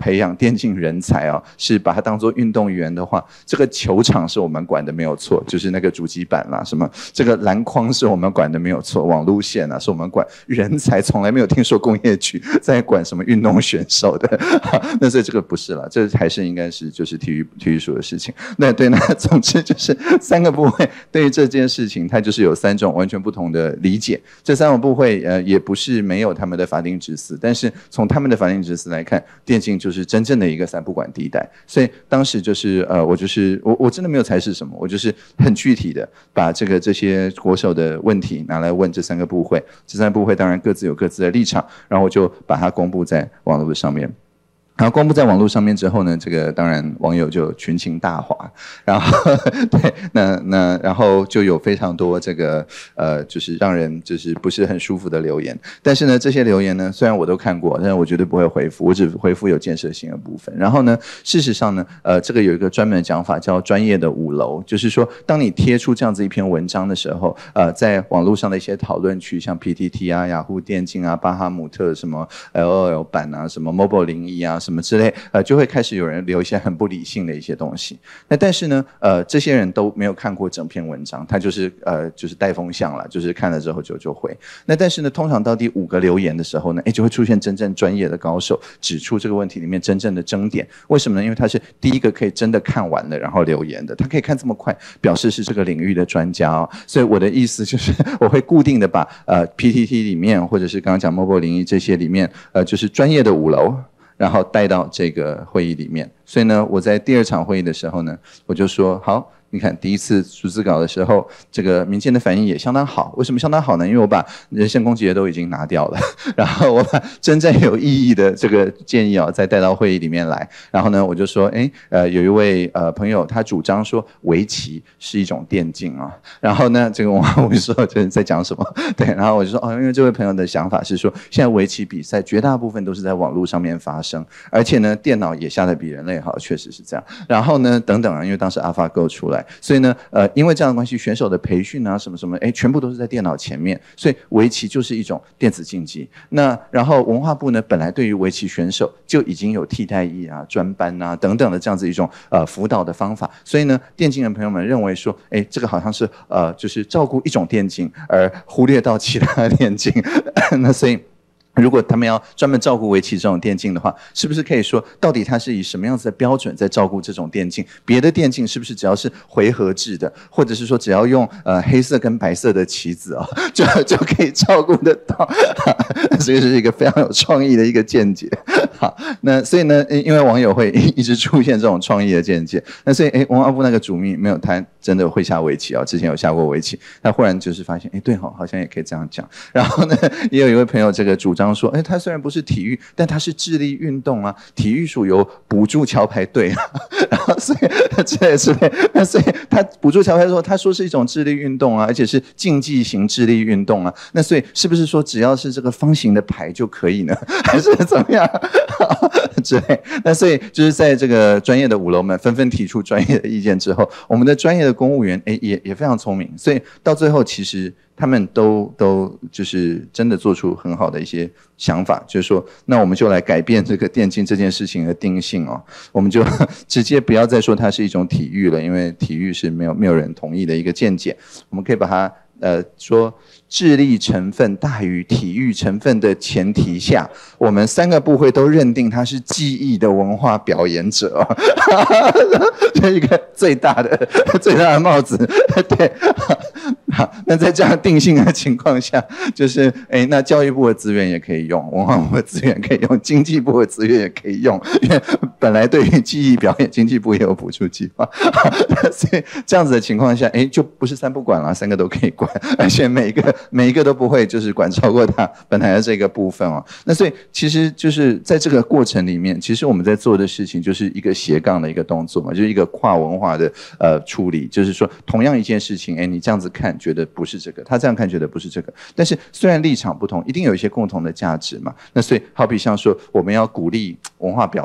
电竞人才啊，是把它当作运动员的话，这个球场是我们管的没有错，就是那个主机板啦，什么这个篮筐是我们管的没有错，网路线啊是我们管，人才从来没有听说工业局在管什么运动选手的，那所以这个不是了，这还是应该是就是体育体育署的事情。那对，那总之就是三个部会对于这件事情，它就是有三种完全不同的理解。这三种部会呃也不是没有他们的法定职司，但是从他们的法定职司来看，电竞就是真正的一个三不管地带。所以当时就是呃我就是我我真的没有猜是什么，我就是很具体的把这个这些国手的问题拿来问这三个部会，这三个部会当然各自有各自的立场，然后我就把它公布在网络上面。然后公布在网络上面之后呢，这个当然网友就群情大哗，然后对，那那然后就有非常多这个呃，就是让人就是不是很舒服的留言。但是呢，这些留言呢，虽然我都看过，但是我绝对不会回复，我只回复有建设性的部分。然后呢，事实上呢，呃，这个有一个专门的讲法叫专业的五楼，就是说，当你贴出这样子一篇文章的时候，呃，在网络上的一些讨论区，像 P T T 啊、雅虎电竞啊、巴哈姆特什么 L O L 版啊、什么 Mobile 零一啊。什么之类，呃，就会开始有人留一些很不理性的一些东西。那但是呢，呃，这些人都没有看过整篇文章，他就是呃，就是带风向了，就是看了之后就就回。那但是呢，通常到第五个留言的时候呢，哎，就会出现真正专业的高手，指出这个问题里面真正的争点。为什么呢？因为他是第一个可以真的看完了然后留言的，他可以看这么快，表示是这个领域的专家哦。所以我的意思就是，我会固定的把呃 P T T 里面，或者是刚刚讲 Mobile 零一这些里面，呃，就是专业的五楼。然后带到这个会议里面，所以呢，我在第二场会议的时候呢，我就说好。你看，第一次逐字稿的时候，这个民间的反应也相当好。为什么相当好呢？因为我把人身攻击的都已经拿掉了，然后我把真正有意义的这个建议啊，再带到会议里面来。然后呢，我就说，哎，呃，有一位呃朋友，他主张说围棋是一种电竞啊。然后呢，这个我我就说这在讲什么？对，然后我就说哦，因为这位朋友的想法是说，现在围棋比赛绝大部分都是在网络上面发生，而且呢，电脑也下得比人类好，确实是这样。然后呢，等等啊，因为当时 AlphaGo 出来。所以呢，呃，因为这样的关系，选手的培训啊，什么什么，哎，全部都是在电脑前面，所以围棋就是一种电子竞技。那然后文化部呢，本来对于围棋选手就已经有替代役啊、专班啊等等的这样子一种呃辅导的方法，所以呢，电竞人朋友们认为说，哎，这个好像是呃，就是照顾一种电竞，而忽略到其他的电竞，那所以。如果他们要专门照顾围棋这种电竞的话，是不是可以说，到底他是以什么样子的标准在照顾这种电竞？别的电竞是不是只要是回合制的，或者是说只要用呃黑色跟白色的棋子啊、哦，就就可以照顾得到？这个是一个非常有创意的一个见解。好，那所以呢，因为网友会一直出现这种创意的见解，那所以哎，文化部那个主秘没有他真的会下围棋啊、哦，之前有下过围棋，他忽然就是发现，哎，对哈，好像也可以这样讲。然后呢，也有一位朋友这个主张说，哎，他虽然不是体育，但他是智力运动啊，体育署有补助桥牌队啊，然后所以之类之类，那所以他补助桥牌的时候，他说是一种智力运动啊，而且是竞技型智力运动啊，那所以是不是说只要是这个方形的牌就可以呢？还是怎么样之类？那所以就是在这个专业的五楼们纷纷提出专业的意见之后，我们的专业的公务员哎也也非常聪明，所以到最后其实。他们都都就是真的做出很好的一些想法，就是说，那我们就来改变这个电竞这件事情的定性哦，我们就直接不要再说它是一种体育了，因为体育是没有没有人同意的一个见解，我们可以把它呃说智力成分大于体育成分的前提下，我们三个部会都认定他是技艺的文化表演者、哦，这一个最大的最大的帽子，对。好，那在这样定性的情况下，就是哎，那教育部的资源也可以用，文化部的资源可以用，经济部的资源也可以用，因为本来对于技艺表演，经济部也有补助计划，所以这样子的情况下，哎，就不是三不管了，三个都可以管，而且每一个每一个都不会就是管超过他本来的这个部分哦。那所以其实就是在这个过程里面，其实我们在做的事情就是一个斜杠的一个动作嘛，就是一个跨文化的呃处理，就是说同样一件事情，哎，你这样子看觉得不是这个，他这样看觉得不是这个，但是虽然立场不同，一定有一些共同的价值嘛。那所以好比像说我们要鼓励文化表演。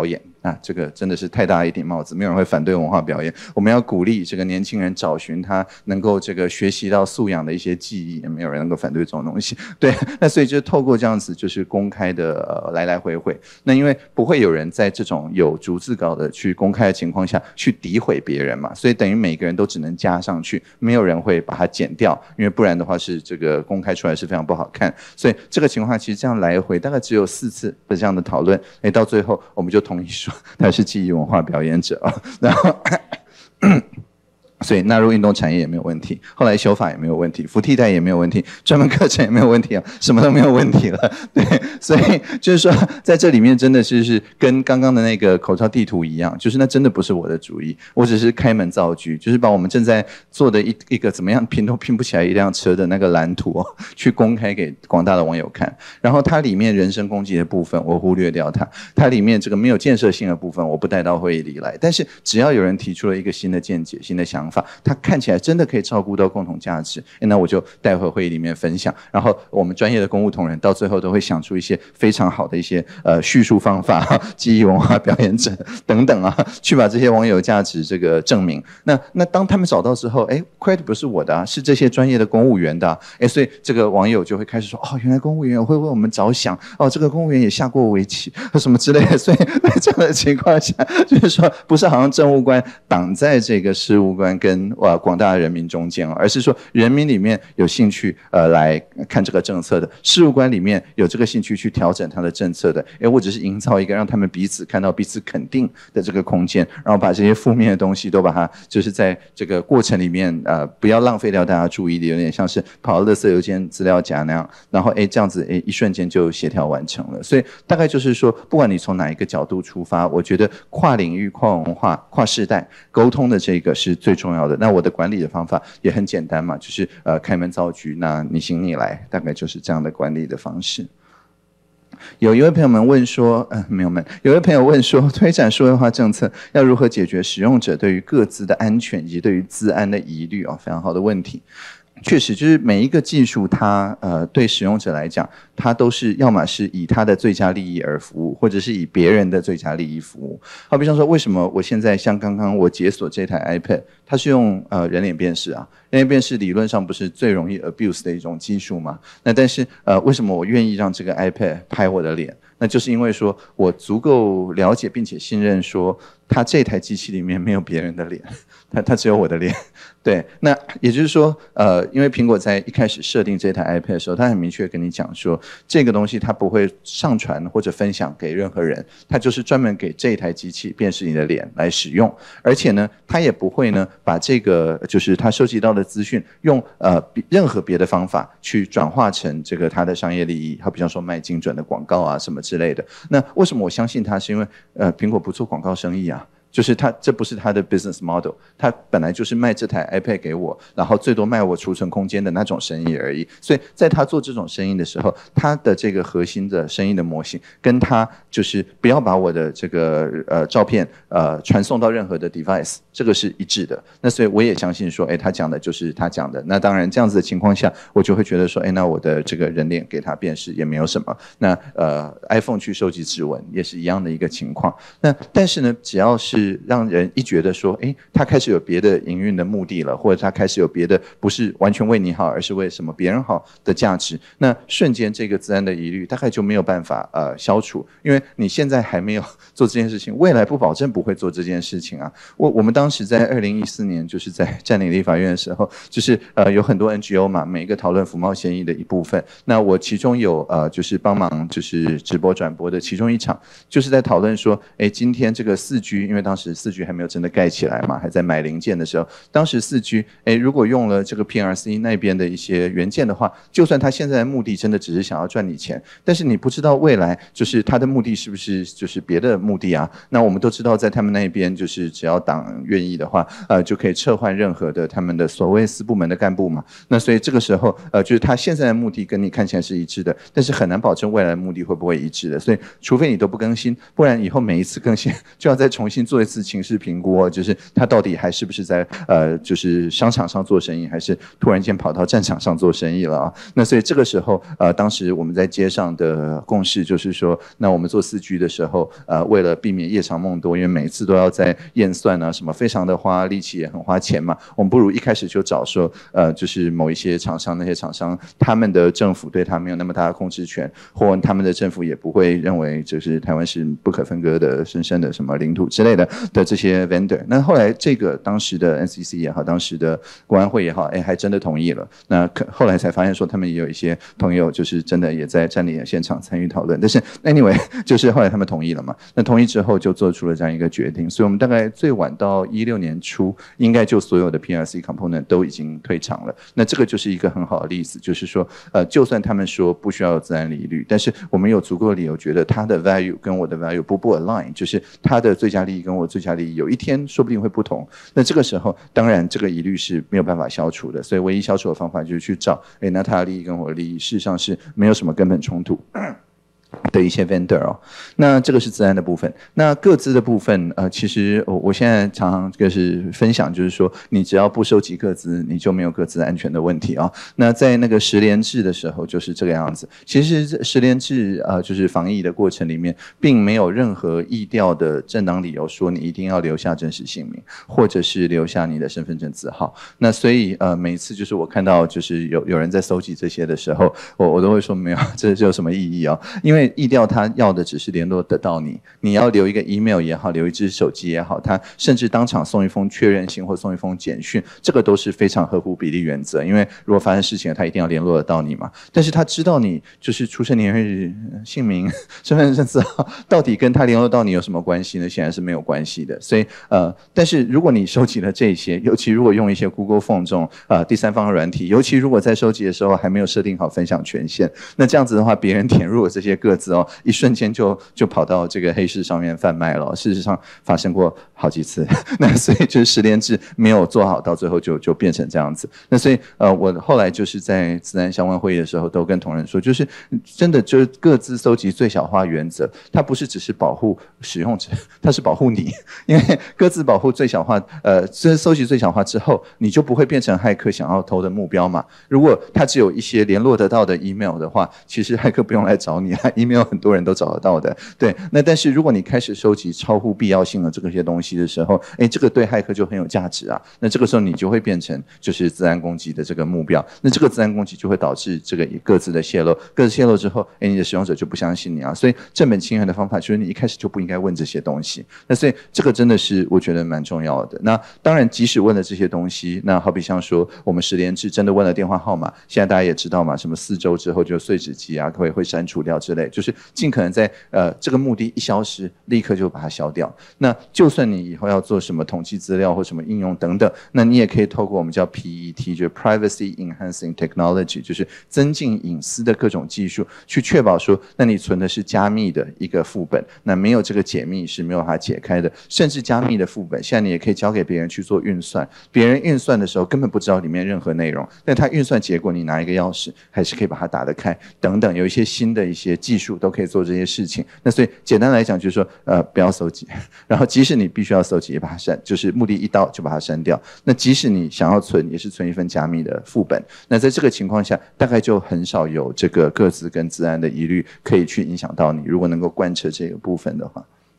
啊，这个真的是太大一顶帽子，没有人会反对文化表演。我们要鼓励这个年轻人找寻他能够这个学习到素养的一些技艺，也没有人能够反对这种东西。对，那所以就透过这样子就是公开的、呃、来来回回，那因为不会有人在这种有逐字稿的去公开的情况下去诋毁别人嘛，所以等于每个人都只能加上去，没有人会把它剪掉，因为不然的话是这个公开出来是非常不好看。所以这个情况下其实这样来回大概只有四次的这样的讨论，哎，到最后我们就同意说他是记忆文化表演者啊，然后所以纳入运动产业也没有问题，后来修法也没有问题，服替代也没有问题，专门课程也没有问题啊，什么都没有问题了。对，所以就是说在这里面真的是是跟刚刚的那个口罩地图一样，就是那真的不是我的主意，我只是开门造句，就是把我们正在做的一一个怎么样拼都拼不起来一辆车的那个蓝图、哦、去公开给广大的网友看。然后它里面人身攻击的部分我忽略掉它，它里面这个没有建设性的部分我不带到会议里来。但是只要有人提出了一个新的见解、新的想法，它看起来真的可以照顾到共同价值，那我就带回会议里面分享。然后我们专业的公务同仁到最后都会想出一些非常好的一些呃叙述方法，记忆文化表演者等等啊，去把这些网友价值这个证明。那那当他们找到之后，哎 ，credit 不是我的啊，是这些专业的公务员的啊，哎，所以这个网友就会开始说，哦，原来公务员会为我们着想，哦，这个公务员也下过围棋什么之类的。所以在这样的情况下，就是说不是好像政务官挡在这个事务官跟呃广大的人民中间，而是说人民里面有兴趣呃来看这个政策的，事务官里面有这个兴趣去调整他的政策的，哎，我只是营造一个让他们彼此看到彼此肯定的这个空间，然后把这些负面的东西都把它就是在这个过程里面呃不要浪费掉大家注意力，有点像是跑垃圾邮件资料夹那样，然后哎这样子哎一瞬间就协调完成了。所以大概就是说，不管你从哪一个角度出发，我觉得跨领域、跨文化、跨世代沟通的这个是最重要的。那我的管理的方法也很简单嘛，就是呃开门造局，那你行你来，大概就是这样的管理的方式。有一位朋友们问说，呃，没有们，有一位朋友问说，推展数位化政策要如何解决使用者对于各自的安全以及对于资安的疑虑哦，非常好的问题。确实，就是每一个技术它，呃对使用者来讲，它都是要么是以它的最佳利益而服务，或者是以别人的最佳利益服务。好比方说，为什么我现在像刚刚我解锁这台 iPad， 它是用呃人脸辨识啊？人脸辨识理论上不是最容易 abuse 的一种技术吗？那但是呃，为什么我愿意让这个 iPad 拍我的脸？那就是因为说我足够了解并且信任说，它这台机器里面没有别人的脸，它它只有我的脸。对，那也就是说，呃，因为苹果在一开始设定这台 iPad 的时候，它很明确跟你讲说，这个东西它不会上传或者分享给任何人，它就是专门给这一台机器辨识你的脸来使用，而且呢，它也不会呢把这个就是它收集到的资讯用呃任何别的方法去转化成这个它的商业利益，好比方说卖精准的广告啊什么之类的。那为什么我相信它？是因为呃苹果不做广告生意啊。就是他，这不是他的 business model， 他本来就是卖这台 iPad 给我，然后最多卖我储存空间的那种生意而已。所以在他做这种生意的时候，他的这个核心的生意的模型，跟他就是不要把我的这个呃照片呃传送到任何的 device， 这个是一致的。那所以我也相信说，哎，他讲的就是他讲的。那当然这样子的情况下，我就会觉得说，哎，那我的这个人脸给他辨识也没有什么。那呃 iPhone 去收集指纹也是一样的一个情况。那但是呢，只要是让人一觉得说，哎，他开始有别的营运的目的了，或者他开始有别的不是完全为你好，而是为什么别人好的价值，那瞬间这个资安的疑虑大概就没有办法呃消除，因为你现在还没有做这件事情，未来不保证不会做这件事情啊。我我们当时在二零一四年就是在占领立法院的时候，就是呃有很多 N G O 嘛，每一个讨论服贸协议的一部分，那我其中有呃就是帮忙就是直播转播的其中一场，就是在讨论说，哎，今天这个四 G， 因为当时四 G 还没有真的盖起来嘛，还在买零件的时候，当时四 G， 哎，如果用了这个 P R C 那边的一些元件的话，就算他现在的目的真的只是想要赚你钱，但是你不知道未来就是他的目的是不是就是别的目的啊？那我们都知道，在他们那边就是只要党愿意的话，呃，就可以撤换任何的他们的所谓私部门的干部嘛。那所以这个时候，呃，就是他现在的目的跟你看起来是一致的，但是很难保证未来的目的会不会一致的。所以除非你都不更新，不然以后每一次更新就要再重新做做一次情势评估哦，就是他到底还是不是在呃就是商场上做生意，还是突然间跑到战场上做生意了啊？那所以这个时候呃当时我们在街上的共识就是说，那我们做四 G 的时候，呃为了避免夜长梦多，因为每一次都要在验算啊什么，非常的花力气也很花钱嘛，我们不如一开始就找说呃就是某一些厂商，那些厂商他们的政府对他没有那么大的控制权，或他们的政府也不会认为就是台湾是不可分割的深深的什么领土之类的的这些 vendor。那后来这个当时的 N C C 也好，当时的国安会也好，哎，还真的同意了。那后来才发现说，他们也有一些朋友就是真的也在占领现场参与讨论。但是 anyway， 就是后来他们同意了嘛。那同意之后就做出了这样一个决定。所以我们大概最晚到一六年初，应该就所有的 P R C component 都已经退场了。那这个就是一个很好的例子，就是说，呃，就算他们说不需要有自然利率，但是我们有足够的理由觉得它的 value 跟我的 value 不不 align， 就是它的最佳利益跟我最佳利益有一天说不定会不同。那这个时候，当然这个疑虑是没有办法消除的，所以唯一消除的方法就是去找，哎，那它的利益跟我的利益事实上是没有什么根本冲突的一些 vendor 哦。那这个是自然的部分。那各自的部分，呃，其实我我现在常常就是分享，就是说，你只要不收集各自，你就没有各自安全的问题啊、哦。那在那个实联制的时候，就是这个样子。其实实联制呃，就是防疫的过程里面，并没有任何疫调的正当理由说你一定要留下真实姓名，或者是留下你的身份证字号。那所以呃，每一次就是我看到就是有有人在搜集这些的时候，我我都会说没有，这这有什么意义啊、哦？因为疫调他要的只是联络得到你，你要留一个 email 也好，留一只手机也好，他甚至当场送一封确认信或送一封简讯，这个都是非常合乎比例原则。因为如果发生事情了，他一定要联络得到你嘛。但是他知道你就是出生年月日、姓名、身份证字号，到底跟他联络到你有什么关系呢？显然是没有关系的。所以呃，但是如果你收集了这些，尤其如果用一些 Google Form 这种呃第三方软体，尤其如果在收集的时候还没有设定好分享权限，那这样子的话，别人填入了这些个资哦，一瞬间就就跑到这个黑市上面贩卖了、哦。事实上发生过好几次，那所以就是实联制没有做好，到最后就就变成这样子。那所以呃，我后来就是在自然相关会议的时候，都跟同仁说，就是真的就是各自搜集最小化原则，它不是只是保护使用者，它是保护你，因为各自保护最小化，呃，这搜集最小化之后，你就不会变成骇客想要偷的目标嘛。如果它只有一些联络得到的 email 的话，其实骇客不用来找你啊 ，email 很多人都找得到的。对，那但是如果你开始收集超乎必要性的这些东西的时候，哎，这个对骇客就很有价值啊。那这个时候你就会变成就是自然攻击的这个目标。那这个自然攻击就会导致这个各自的泄露，各自泄露之后，哎，你的使用者就不相信你啊。所以正本清源的方法就是你一开始就不应该问这些东西。那所以这个真的是我觉得蛮重要的。那当然，即使问了这些东西，那好比像说我们实联制真的问了电话号码，现在大家也知道嘛，什么四周之后就碎纸机啊会会删除掉之类，就是尽可能在呃这个目的一消失，立刻就把它消掉。那就算你以后要做什么统计资料或什么应用等等，那你也可以透过我们叫 P E T， 就是 Privacy Enhancing Technology， 就是增进隐私的各种技术，去确保说，那你存的是加密的一个副本，那没有这个解密是没有办法解开的，甚至加密的副本，现在你也可以交给别人去做运算，别人运算的时候根本不知道里面任何内容，但他运算结果你拿一个钥匙，还是可以把它打得开，等等，有一些新的一些技术都可以做这些事情。那所以简单来讲就是说，呃，不要搜集，然后即使你必须要搜集，也把它删，就是目的一到就把它删掉。那即使你想要存，也是存一份加密的副本。那在这个情况下，大概就很少有这个个资跟资安的疑虑可以去影响到你。如果能够贯彻这个部分的话。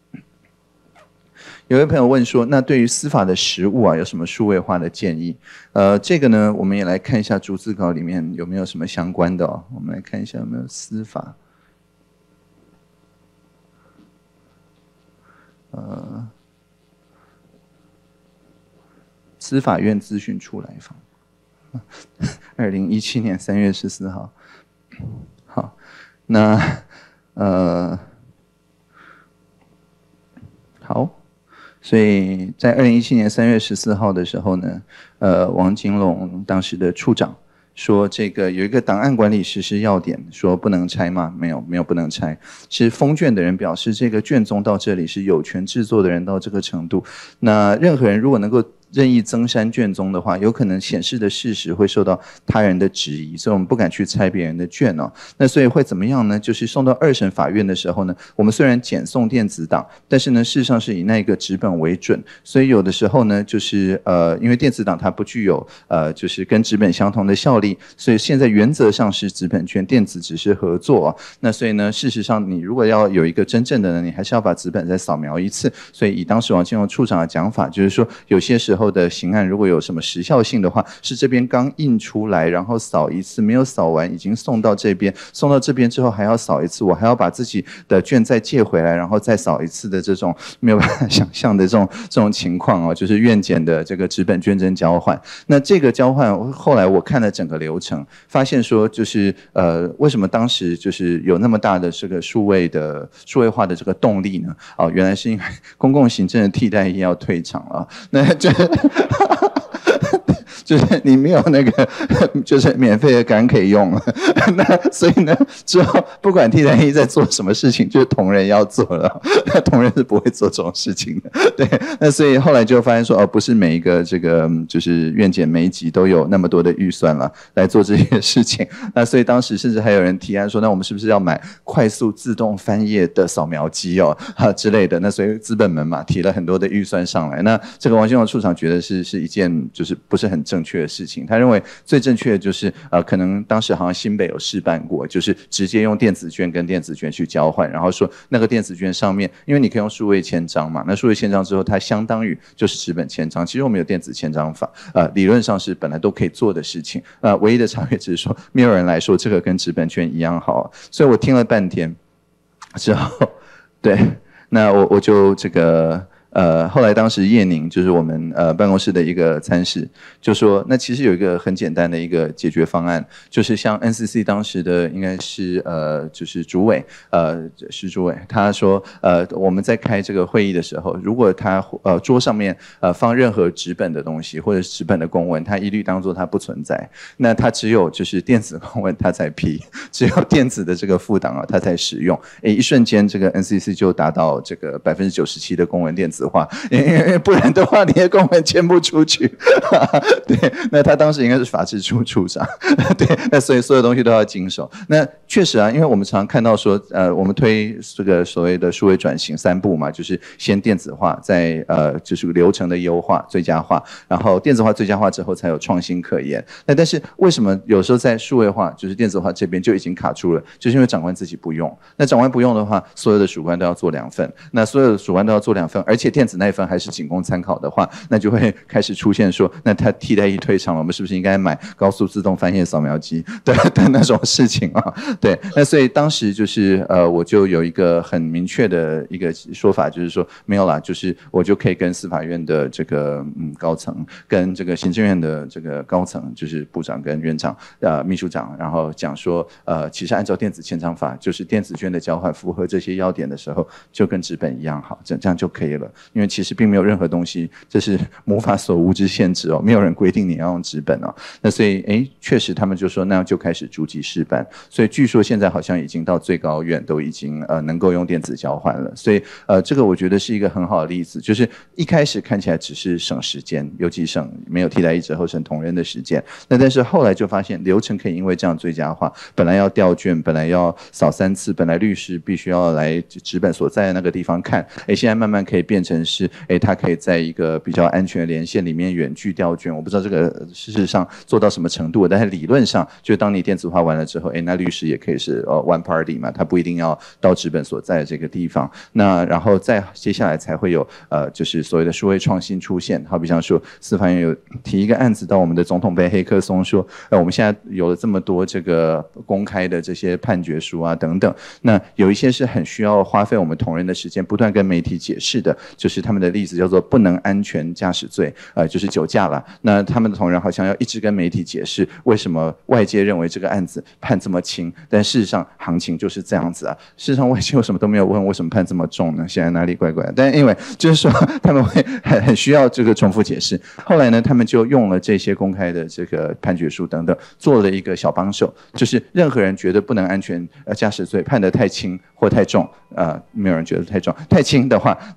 有位朋友问说，那对于司法的实务啊，有什么数位化的建议？呃，这个呢，我们也来看一下逐字稿里面有没有什么相关的哦。我们来看一下有没有司法。呃，司法院资讯处来访，二零一七年三月十四号。好，那呃，好。所以在二零一七年三月十四号的时候呢，呃，王金龙当时的处长说，这个有一个档案管理实施要点，说不能拆吗？没有，没有不能拆，是封卷的人表示，这个卷宗到这里是有权制作的人到这个程度，那任何人如果能够任意增删卷宗的话，有可能显示的事实会受到他人的质疑，所以我们不敢去拆别人的卷哦。那所以会怎么样呢？就是送到二审法院的时候呢，我们虽然检送电子档，但是呢，事实上是以那个纸本为准，所以有的时候呢，就是呃，因为电子档它不具有呃，就是跟纸本相同的效力，所以现在原则上是纸本卷电子只是合作哦。那所以呢，事实上你如果要有一个真正的呢，你还是要把纸本再扫描一次。所以以当时王金荣处长的讲法，就是说有些时候的刑案如果有什么时效性的话，是这边刚印出来，然后扫一次没有扫完，已经送到这边，送到这边之后还要扫一次，我还要把自己的卷再借回来，然后再扫一次的这种没有办法想象的这种这种情况哦，就是院检的这个纸本卷证交换。那这个交换后来我看了整个流程，发现说就是呃为什么当时就是有那么大的这个数位的数位化的这个动力呢？哦，原来是因为公共行政的替代役要退场了，那就就是你没有那个，就是免费的杆可以用了，那所以呢，之后不管替代役在做什么事情，就是同仁要做了，那同仁是不会做这种事情的，对。那所以后来就发现说，哦，不是每一个这个就是院检每一级都有那么多的预算了来做这些事情，那所以当时甚至还有人提案说，那我们是不是要买快速自动翻页的扫描机哦，哈之类的？那所以资本们嘛提了很多的预算上来，那这个王金荣处长觉得是是一件就是不是很正确的事情，他认为最正确的就是呃，可能当时好像新北有试办过，就是直接用电子卷跟电子卷去交换，然后说那个电子卷上面，因为你可以用数位签章嘛，那数位签章之后，它相当于就是纸本签章。其实我们有电子签章法，呃，理论上是本来都可以做的事情，呃，唯一的差别只是说没有人来说这个跟纸本卷一样好，所以我听了半天之后，对，那我我就这个。呃，后来当时叶宁就是我们呃办公室的一个参事，就说那其实有一个很简单的一个解决方案，就是像 N C C 当时的应该是呃就是主委呃是主委，他说呃我们在开这个会议的时候，如果他呃桌上面呃放任何纸本的东西或者是纸本的公文，他一律当作它不存在，那他只有就是电子公文他才批，只有电子的这个副档啊他才使用，诶一瞬间这个 N C C 就达到这个百分之九十七的公文电子。因为不然的话，你的公文签不出去。对，那他当时应该是法制处处长，对，那所以所有东西都要经手。那确实啊，因为我们常常看到说，呃，我们推这个所谓的数位转型三步嘛，就是先电子化，再呃就是流程的优化、最佳化，然后电子化、最佳化之后才有创新可言。那但是为什么有时候在数位化，就是电子化这边就已经卡住了？就是因为长官自己不用。那长官不用的话，所有的属官都要做两份，那所有的属官都要做两份，而且电子那一份还是仅供参考的话，那就会开始出现说，那他替代役退场了，我们是不是应该买高速自动翻页扫描机的的那种事情啊？对，那所以当时就是呃，我就有一个很明确的一个说法，就是说没有啦，就是我就可以跟司法院的这个嗯高层，跟这个行政院的这个高层，就是部长跟院长呃秘书长，然后讲说呃，其实按照电子签章法，就是电子卷的交换符合这些要点的时候，就跟纸本一样好，这这样就可以了。因为其实并没有任何东西，这是魔法所无之限制哦，没有人规定你要用纸本哦。那所以，哎，确实他们就说那就开始逐级试办。所以据说现在好像已经到最高院都已经呃能够用电子交换了。所以呃，这个我觉得是一个很好的例子，就是一开始看起来只是省时间，尤其省没有替代役之后省同仁的时间。那但是后来就发现流程可以因为这样最佳化，本来要调卷，本来要扫三次，本来律师必须要来纸本所在的那个地方看，哎，现在慢慢可以变成是，哎，他可以在一个比较安全的连线里面远距调卷。我不知道这个事实上做到什么程度，但是理论上，就当你电子化完了之后，哎，那律师也可以是呃 one party 嘛，他不一定要到纸本所在的这个地方。那然后再接下来才会有呃，就是所谓的数位创新出现。好比像说，司法院有提一个案子到我们的总统杯黑客松说，呃，我们现在有了这么多这个公开的这些判决书啊等等，那有一些是很需要花费我们同仁的时间，不断跟媒体解释的，就是他们的例子叫做不能安全驾驶罪，呃，就是酒驾了。那他们的同仁好像要一直跟媒体解释为什么外界认为这个案子判这么轻，但事实上行情就是这样子啊。事实上外界为什么都没有问为什么判这么重呢？现在哪里怪怪的？但因为就是说他们会很很需要这个重复解释。后来呢，他们就用了这些公开的这个判决书等等，做了一个小帮手，就是任何人觉得不能安全驾驶罪判得太轻或太重，呃，没有人觉得太重，太轻的话，那他可以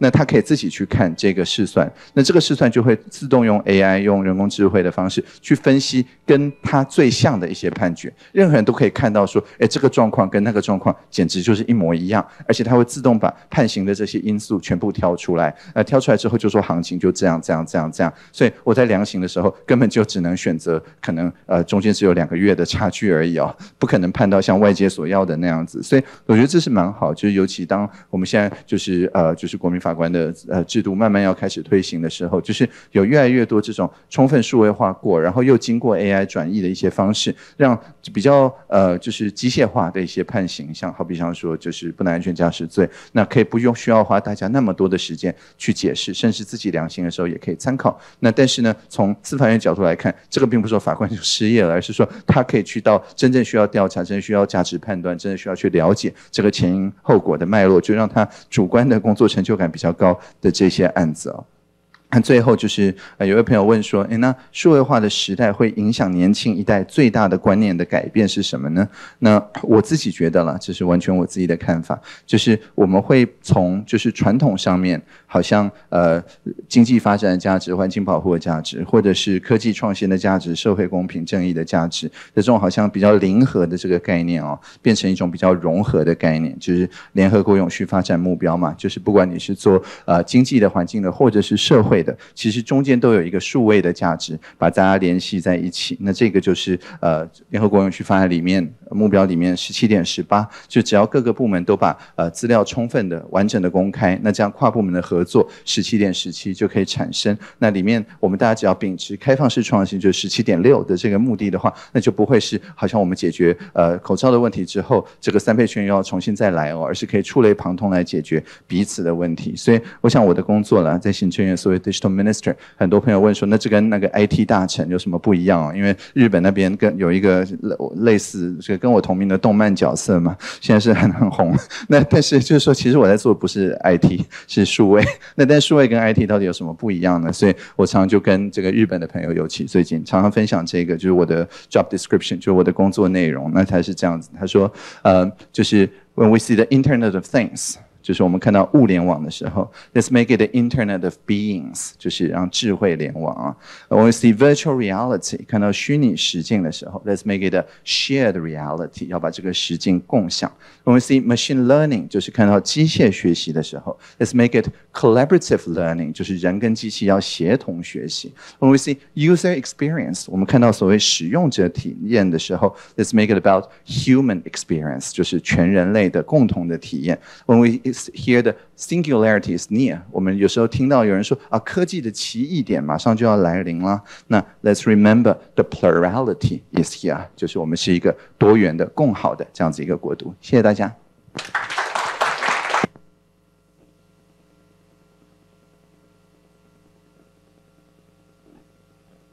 自己去看这个试算，那这个试算就会自动用 A I 用人工智慧的方式去分析跟它最像的一些判决，任何人都可以看到说，哎，这个状况跟那个状况简直就是一模一样，而且它会自动把判刑的这些因素全部挑出来，呃，挑出来之后就说行情就这样这样这样这样，所以我在量刑的时候根本就只能选择可能呃中间只有两个月的差距而已哦，不可能判到像外界所要的那样子，所以我觉得这是蛮好，就是尤其当我们现在就是呃就是国民法官的呃制度慢慢要开始推行的时候，就是有越来越多这种充分数位化过，然后又经过 A I 转译的一些方式，让比较呃就是机械化的一些判刑，像好比像说就是不能安全驾驶罪，那可以不用需要花大家那么多的时间去解释，甚至自己量刑的时候也可以参考。那但是呢，从司法院角度来看，这个并不是说法官就失业了，而是说他可以去到真正需要调查、真正需要价值判断、真正需要去了解这个前因后果的脉络，就让他主观的工作成就感比较高的这些案子哦。那最后就是呃，有位朋友问说，诶，那数位化的时代会影响年轻一代最大的观念的改变是什么呢？那我自己觉得啦，这是完全我自己的看法，就是我们会从就是传统上面，好像呃经济发展的价值、环境保护的价值，或者是科技创新的价值、社会公平正义的价值的这种好像比较零和的这个概念哦，变成一种比较融合的概念，就是联合国永续发展目标嘛，就是不管你是做呃经济的、环境的，或者是社会的，其实中间都有一个数位的价值，把大家联系在一起。那这个就是呃联合国永续发展里面目标里面十七点十八，就只要各个部门都把呃资料充分的、完整的公开，那这样跨部门的合作十七点十七就可以产生。那里面我们大家只要秉持开放式创新，就十七点六的这个目的的话，那就不会是好像我们解决呃口罩的问题之后，这个三倍券又要重新再来哦，而是可以触类旁通来解决彼此的问题。所以我想我的工作啦，在行政院所谓 Digital Minister， 很多朋友问说，那这跟那个 I T 大臣有什么不一样哦？因为日本那边跟有一个类似这个跟我同名的动漫角色嘛，现在是很很红。那但是就是说，其实我在做的不是 I T， 是数位。那但数位跟 I T 到底有什么不一样呢？所以我常常就跟这个日本的朋友，尤其最近常常分享这个，就是我的 job description， 就是我的工作内容。那他是这样子，他说，呃，就是 when we see the Internet of Things。就是我们看到物联网的时候 ，Let's make it the Internet of Beings， 就是让智慧联网啊。When we see virtual reality， 看到虚拟实境的时候 ，Let's make it a shared reality， 要把这个实境共享。When we see machine learning， 就是看到机械学习的时候 ，Let's make it collaborative learning， 就是人跟机器要协同学习。When we see user experience， 我们看到所谓使用者体验的时候 ，Let's make it about human experience， 就是全人类的共同的体验。When we Here the singularity is near， 我们有时候听到有人说啊，科技的奇异点马上就要来临了。那 Let's remember the plurality is here， 就是我们是一个多元的、共好的这样子一个国度。谢谢大家。